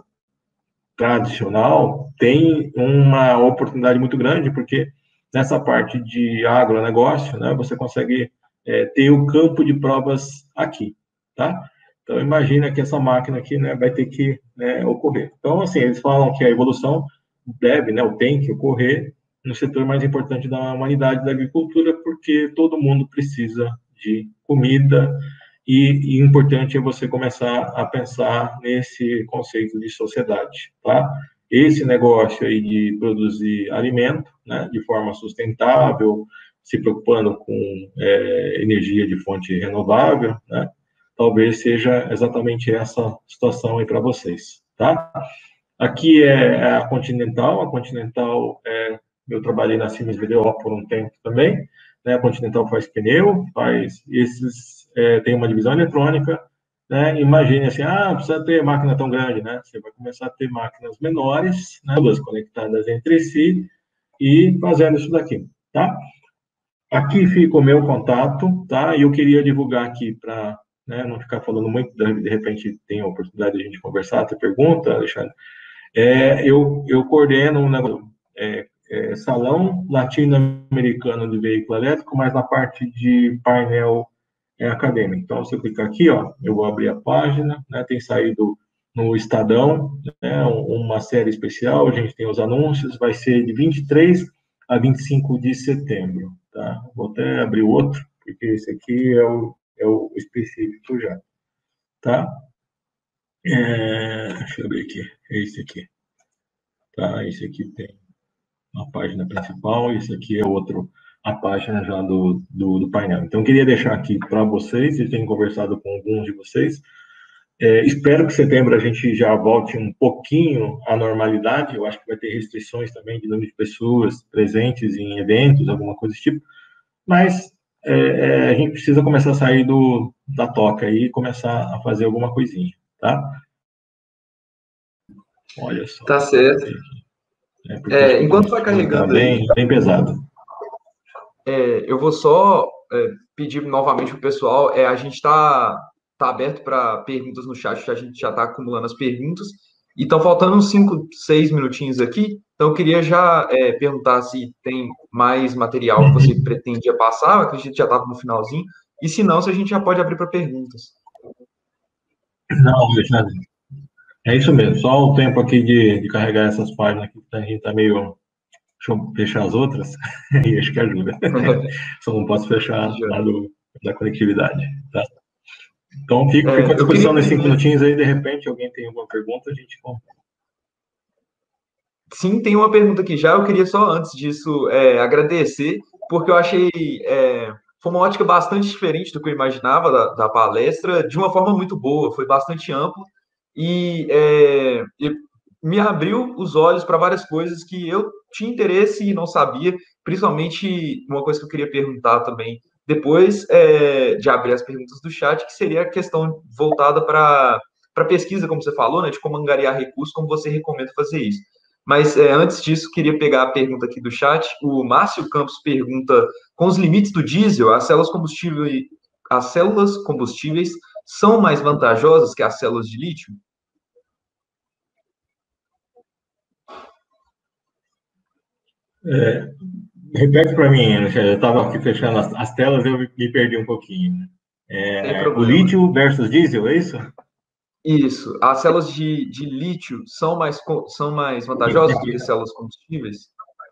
tradicional tem uma oportunidade muito grande, porque nessa parte de agronegócio, né, você consegue é, ter o campo de provas aqui, tá? Então, imagina que essa máquina aqui, né, vai ter que né, ocorrer. Então, assim, eles falam que a evolução deve, né, ou tem que ocorrer no setor mais importante da humanidade, da agricultura, porque todo mundo precisa de comida, e, e o importante é você começar a pensar nesse conceito de sociedade, tá? Esse negócio aí de produzir alimento, né, de forma sustentável, se preocupando com é, energia de fonte renovável, né, talvez seja exatamente essa situação aí para vocês, tá? Aqui é a Continental, a Continental, é, eu trabalhei na Siemens V D O por um tempo também, né, a Continental faz pneu, faz esses, é, tem uma divisão eletrônica, né, imagine assim, ah, precisa ter máquina tão grande, né, você vai começar a ter máquinas menores, né, todas conectadas entre si, e fazendo isso daqui, tá? Aqui fica o meu contato, tá, e eu queria divulgar aqui para né, não ficar falando muito, de repente tem a oportunidade de a gente conversar, ter pergunta, Alexandre. É, eu, eu coordeno um negócio, é, é, salão latino-americano de veículo elétrico, mas na parte de painel é, acadêmico. Então, se eu clicar aqui, ó, eu vou abrir a página, né, tem saído no Estadão, né, uma série especial, a gente tem os anúncios, vai ser de vinte e três a vinte e cinco de setembro, tá? Vou até abrir o outro, porque esse aqui é o, é o específico já, tá? É, deixa eu abrir aqui, é esse aqui, tá? Esse aqui tem a página principal, esse aqui é outro, a página já do, do, do painel. Então, eu queria deixar aqui para vocês, eu tenho conversado com alguns de vocês, é, espero que setembro a gente já volte um pouquinho à normalidade, eu acho que vai ter restrições também de número de pessoas presentes em eventos, alguma coisa desse tipo, mas é, é, a gente precisa começar a sair do, da toca e começar a fazer alguma coisinha, tá? Olha só. Tá certo. É, porque É, acho que o enquanto vai combustível está carregando aí, bem, bem pesado. é, eu vou só é, pedir novamente para o pessoal, é, a gente está tá aberto para perguntas no chat, a gente já está acumulando as perguntas, e estão faltando uns cinco, seis minutinhos aqui, então eu queria já é, perguntar se tem mais material que você pretendia passar, eu acredito que já estava no finalzinho, e se não, se a gente já pode abrir para perguntas. Não, Alexandre, é isso mesmo, só o tempo aqui de, de carregar essas páginas aqui, a gente está meio... Deixa eu fechar as outras, e acho que ajuda. Só não posso fechar a do, da conectividade, tá? Então, fico, fico à É, eu queria disposição nesses cinco primeiro... minutinhos aí, de repente, alguém tem alguma pergunta, a gente... Sim, tem uma pergunta aqui já. Eu queria só, antes disso, é, agradecer, porque eu achei é, foi uma ótica bastante diferente do que eu imaginava da, da palestra, de uma forma muito boa, foi bastante amplo e, é, e me abriu os olhos para várias coisas que eu tinha interesse e não sabia, principalmente uma coisa que eu queria perguntar também depois é, de abrir as perguntas do chat, que seria a questão voltada para para pesquisa, como você falou, né, de como angariar recursos, como você recomenda fazer isso. Mas é, antes disso, queria pegar a pergunta aqui do chat. O Márcio Campos pergunta: com os limites do diesel, as células combustíveis, as células combustíveis são mais vantajosas que as células de lítio? É, repete para mim, eu estava aqui fechando as, as, telas, eu me perdi um pouquinho. É, o lítio versus diesel, é isso? Isso. As células de, de lítio são mais, são mais vantajosas do que células combustíveis?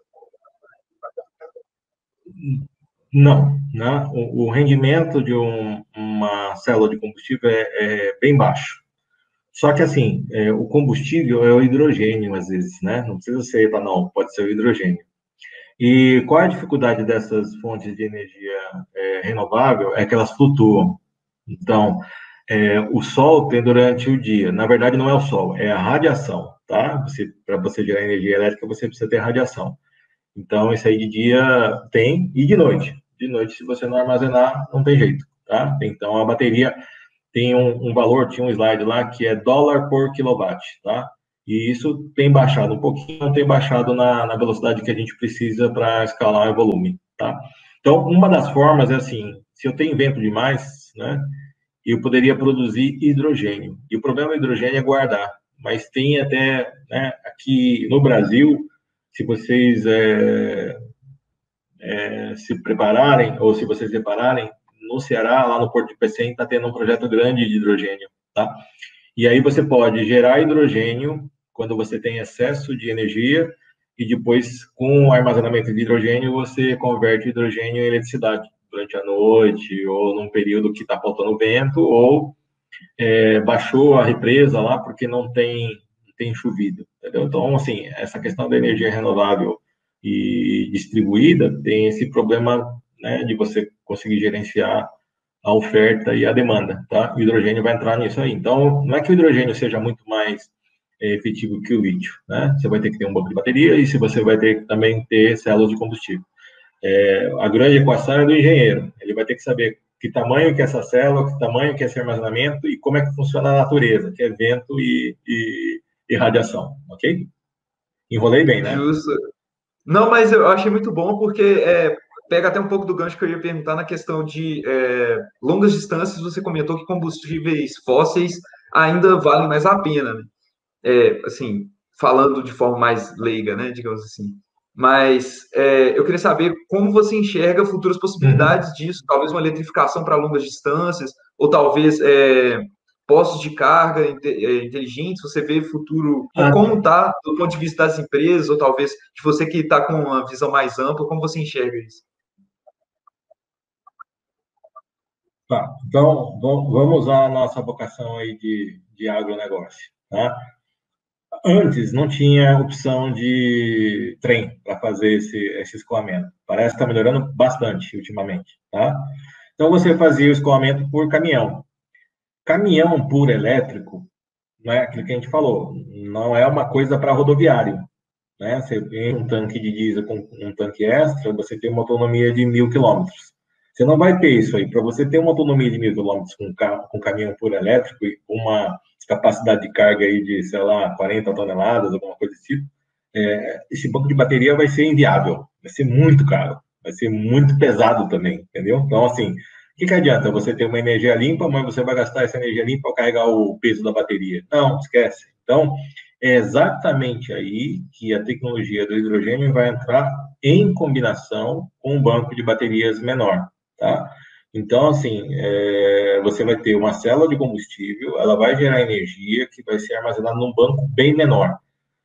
Não, né? O, o rendimento de um, uma célula de combustível é, é bem baixo. Só que, assim, é, o combustível é o hidrogênio, às vezes, né? Não precisa ser etanol, pode ser o hidrogênio. E qual é a dificuldade dessas fontes de energia é, renovável? É que elas flutuam. Então, é, o sol tem durante o dia. Na verdade, não é o sol, é a radiação, tá? Você, para você gerar energia elétrica, você precisa ter radiação. Então, isso aí de dia tem e de noite. De noite, se você não armazenar, não tem jeito, tá? Então, a bateria tem um, um valor, tinha um slide lá, que é dólar por quilowatt, tá? E isso tem baixado um pouquinho, não tem baixado na, na velocidade que a gente precisa para escalar o volume, tá? Então, uma das formas é assim, se eu tenho vento demais, né, eu poderia produzir hidrogênio. E o problema do hidrogênio é guardar. Mas tem até, né, aqui no Brasil, se vocês é, é, se prepararem, ou se vocês repararem, no Ceará, lá no Porto de Pecém, está tendo um projeto grande de hidrogênio, tá? E aí você pode gerar hidrogênio quando você tem excesso de energia e depois, com o armazenamento de hidrogênio, você converte hidrogênio em eletricidade durante a noite ou num período que está faltando vento ou é, baixou a represa lá porque não tem, tem chovido, entendeu? Então, assim, essa questão da energia renovável e distribuída tem esse problema, né, de você conseguir gerenciar a oferta e a demanda, tá? O hidrogênio vai entrar nisso aí. Então, não é que o hidrogênio seja muito mais é, efetivo que o lítio, né? Você vai ter que ter um banco de bateria e se você vai ter que também ter células de combustível. É, a grande equação é do engenheiro. Ele vai ter que saber que tamanho que é essa célula, que tamanho que é esse armazenamento e como é que funciona a natureza, que é vento e, e, e radiação, ok? Enrolei bem, né? Justo. Não, mas eu achei muito bom porque é, pega até um pouco do gancho que eu ia perguntar na questão de é, longas distâncias. Você comentou que combustíveis fósseis ainda valem mais a pena, né? É, assim, falando de forma mais leiga, né, digamos assim. Mas é, eu queria saber como você enxerga futuras Uhum. possibilidades disso, talvez uma eletrificação para longas distâncias, ou talvez é, postos de carga inte- é, inteligentes. Você vê futuro, co- Ah, como está do ponto de vista das empresas, ou talvez de você que está com uma visão mais ampla, como você enxerga isso? tá. Então, vam- vamos usar a nossa vocação aí de, de agronegócio, tá? Antes não tinha opção de trem para fazer esse, esse escoamento. Parece que está melhorando bastante ultimamente, tá? Então você fazia o escoamento por caminhão. Caminhão puro elétrico, não é aquilo que a gente falou, não é uma coisa para rodoviário, né? Você tem um tanque de diesel com um tanque extra, você tem uma autonomia de mil quilômetros. Você não vai ter isso aí. Para você ter uma autonomia de mil quilômetros com, carro, com caminhão puro elétrico e com uma capacidade de carga aí de, sei lá, quarenta toneladas, alguma coisa desse tipo, é, esse banco de bateria vai ser inviável, vai ser muito caro, vai ser muito pesado também, entendeu? Então, assim, o que, que adianta você ter uma energia limpa, mas você vai gastar essa energia limpa para carregar o peso da bateria? Não, esquece. Então, é exatamente aí que a tecnologia do hidrogênio vai entrar em combinação com um banco de baterias menor, tá? Então, assim, é, você vai ter uma célula de combustível, ela vai gerar energia que vai ser armazenada num banco bem menor.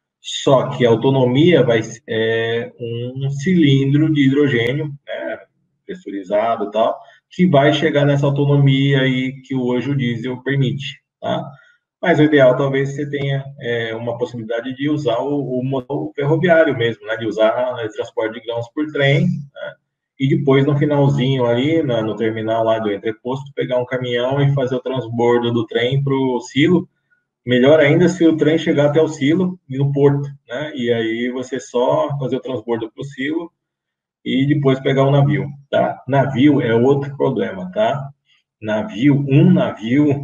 Só que a autonomia vai ser é, um cilindro de hidrogênio, né, pressurizado e tal, que vai chegar nessa autonomia aí que hoje o diesel permite, tá? Mas o ideal talvez você tenha é, uma possibilidade de usar o, o motor ferroviário mesmo, né? De usar o transporte de grãos por trem, né? E depois no finalzinho ali, na, no terminal lá do entreposto, pegar um caminhão e fazer o transbordo do trem para o silo. Melhor ainda se o trem chegar até o silo e no porto, né? E aí você só fazer o transbordo para o silo e depois pegar o navio, tá? Navio é outro problema, tá? Navio, um navio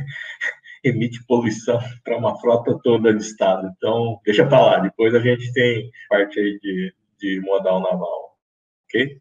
emite poluição para uma frota toda de estado. Então, deixa para lá. Depois a gente tem parte aí de, de modal naval, ok?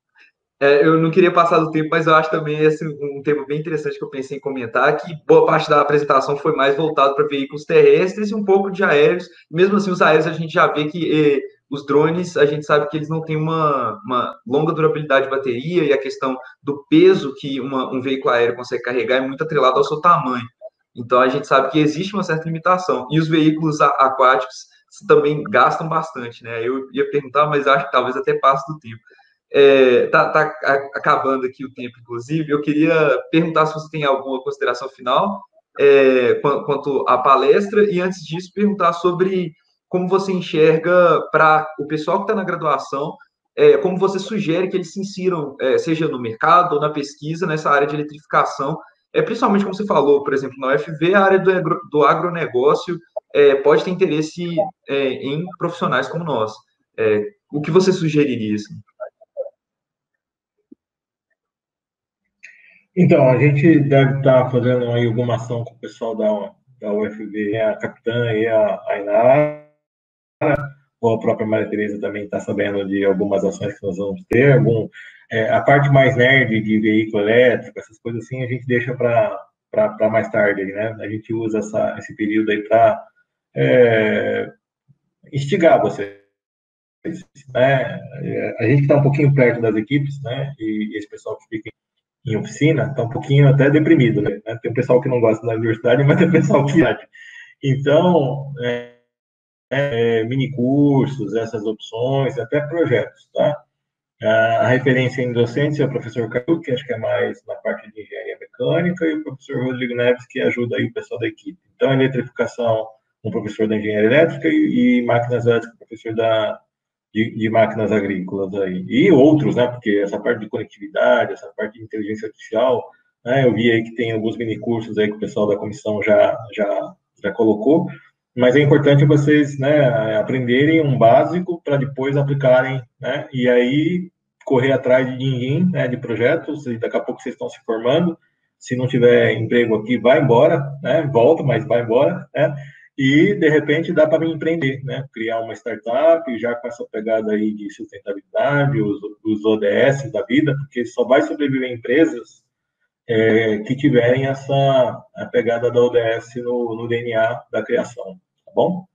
É, eu não queria passar do tempo, mas eu acho também esse um tema bem interessante que eu pensei em comentar, que boa parte da apresentação foi mais voltado para veículos terrestres e um pouco de aéreos. Mesmo assim, os aéreos a gente já vê que eh, os drones, a gente sabe que eles não têm uma, uma longa durabilidade de bateria, e a questão do peso que uma, um veículo aéreo consegue carregar é muito atrelado ao seu tamanho. Então a gente sabe que existe uma certa limitação. E os veículos a- aquáticos também gastam bastante, né? Eu ia perguntar, mas acho que talvez até passe do tempo. É, tá, tá acabando aqui o tempo, inclusive. Eu queria perguntar se você tem alguma consideração final é, quanto à palestra, e antes disso, perguntar sobre como você enxerga para o pessoal que está na graduação, é, como você sugere que eles se insiram, é, seja no mercado ou na pesquisa, nessa área de eletrificação. É, principalmente, como você falou, por exemplo, na U F V, a área do, agro, do agronegócio é, pode ter interesse é, em profissionais como nós. É, o que você sugeriria? Assim? Então, a gente deve estar fazendo aí alguma ação com o pessoal da, da U F V, a capitã e a Ainara, ou a própria Maria Tereza também está sabendo de algumas ações que nós vamos ter. Algum, é, a parte mais nerd de veículo elétrico, essas coisas assim, a gente deixa para mais tarde, né? A gente usa essa, esse período aí para é, instigar você. Né? A gente está um pouquinho perto das equipes, né? E esse pessoal que fica em oficina está um pouquinho até deprimido, né? Tem um pessoal que não gosta da universidade, mas tem pessoal que acha. Então, é, é, mini cursos, essas opções, até projetos, tá? A referência em docentes é o professor Caio, que acho que é mais na parte de engenharia mecânica, e o professor Rodrigo Neves, que ajuda aí o pessoal da equipe. Então, eletrificação, um professor da engenharia elétrica, e, e máquinas elétricas, professor da, de, de, máquinas agrícolas aí. E outros, né? Porque essa parte de conectividade, essa parte de inteligência artificial, né? Eu vi aí que tem alguns mini cursos aí que o pessoal da comissão já, já, já colocou, mas é importante vocês, né, aprenderem um básico para depois aplicarem, né, e aí correr atrás de din-din, né, de projetos, e daqui a pouco vocês estão se formando, se não tiver emprego aqui, vai embora, né, volta, mas vai embora, né, e de repente dá para empreender, né, criar uma startup, já com essa pegada aí de sustentabilidade, os, dos O D S da vida, porque só vai sobreviver empresas é, que tiverem essa a pegada da O D S no, no D N A da criação, tá bom?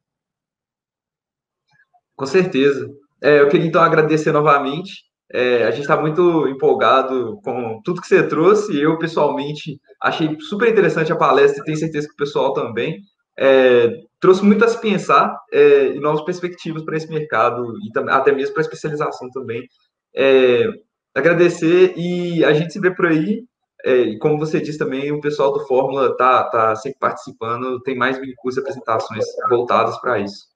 Com certeza. É, eu queria então agradecer novamente. É, a gente está muito empolgado com tudo que você trouxe. Eu, pessoalmente, achei super interessante a palestra e tenho certeza que o pessoal também. É, trouxe muito a se pensar é, e novas perspectivas para esse mercado e tam- até mesmo para a especialização também. É, agradecer e a gente se vê por aí. É, e como você disse também, o pessoal do Fórmula está tá tá sempre participando, tem mais minicursos e apresentações voltadas para isso.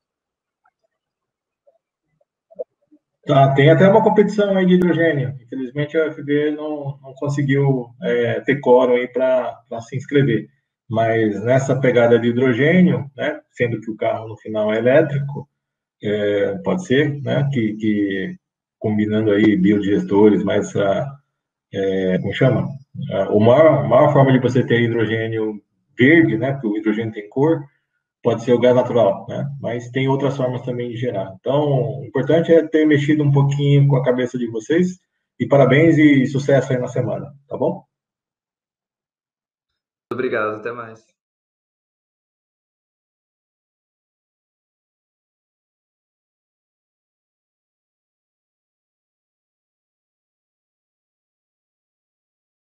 Tá, tem até uma competição aí de hidrogênio. Infelizmente, a U F B não, não conseguiu é, ter quórum aí para se inscrever. Mas nessa pegada de hidrogênio, né, sendo que o carro no final é elétrico, é, pode ser, né, que, que combinando aí biodigestores, mais, a, é, como chama? A, a maior, a maior forma de você ter hidrogênio verde, né, porque o hidrogênio tem cor, pode ser o gás natural, né? Mas tem outras formas também de gerar. Então, o importante é ter mexido um pouquinho com a cabeça de vocês. E parabéns e sucesso aí na semana, tá bom? Obrigado, até mais.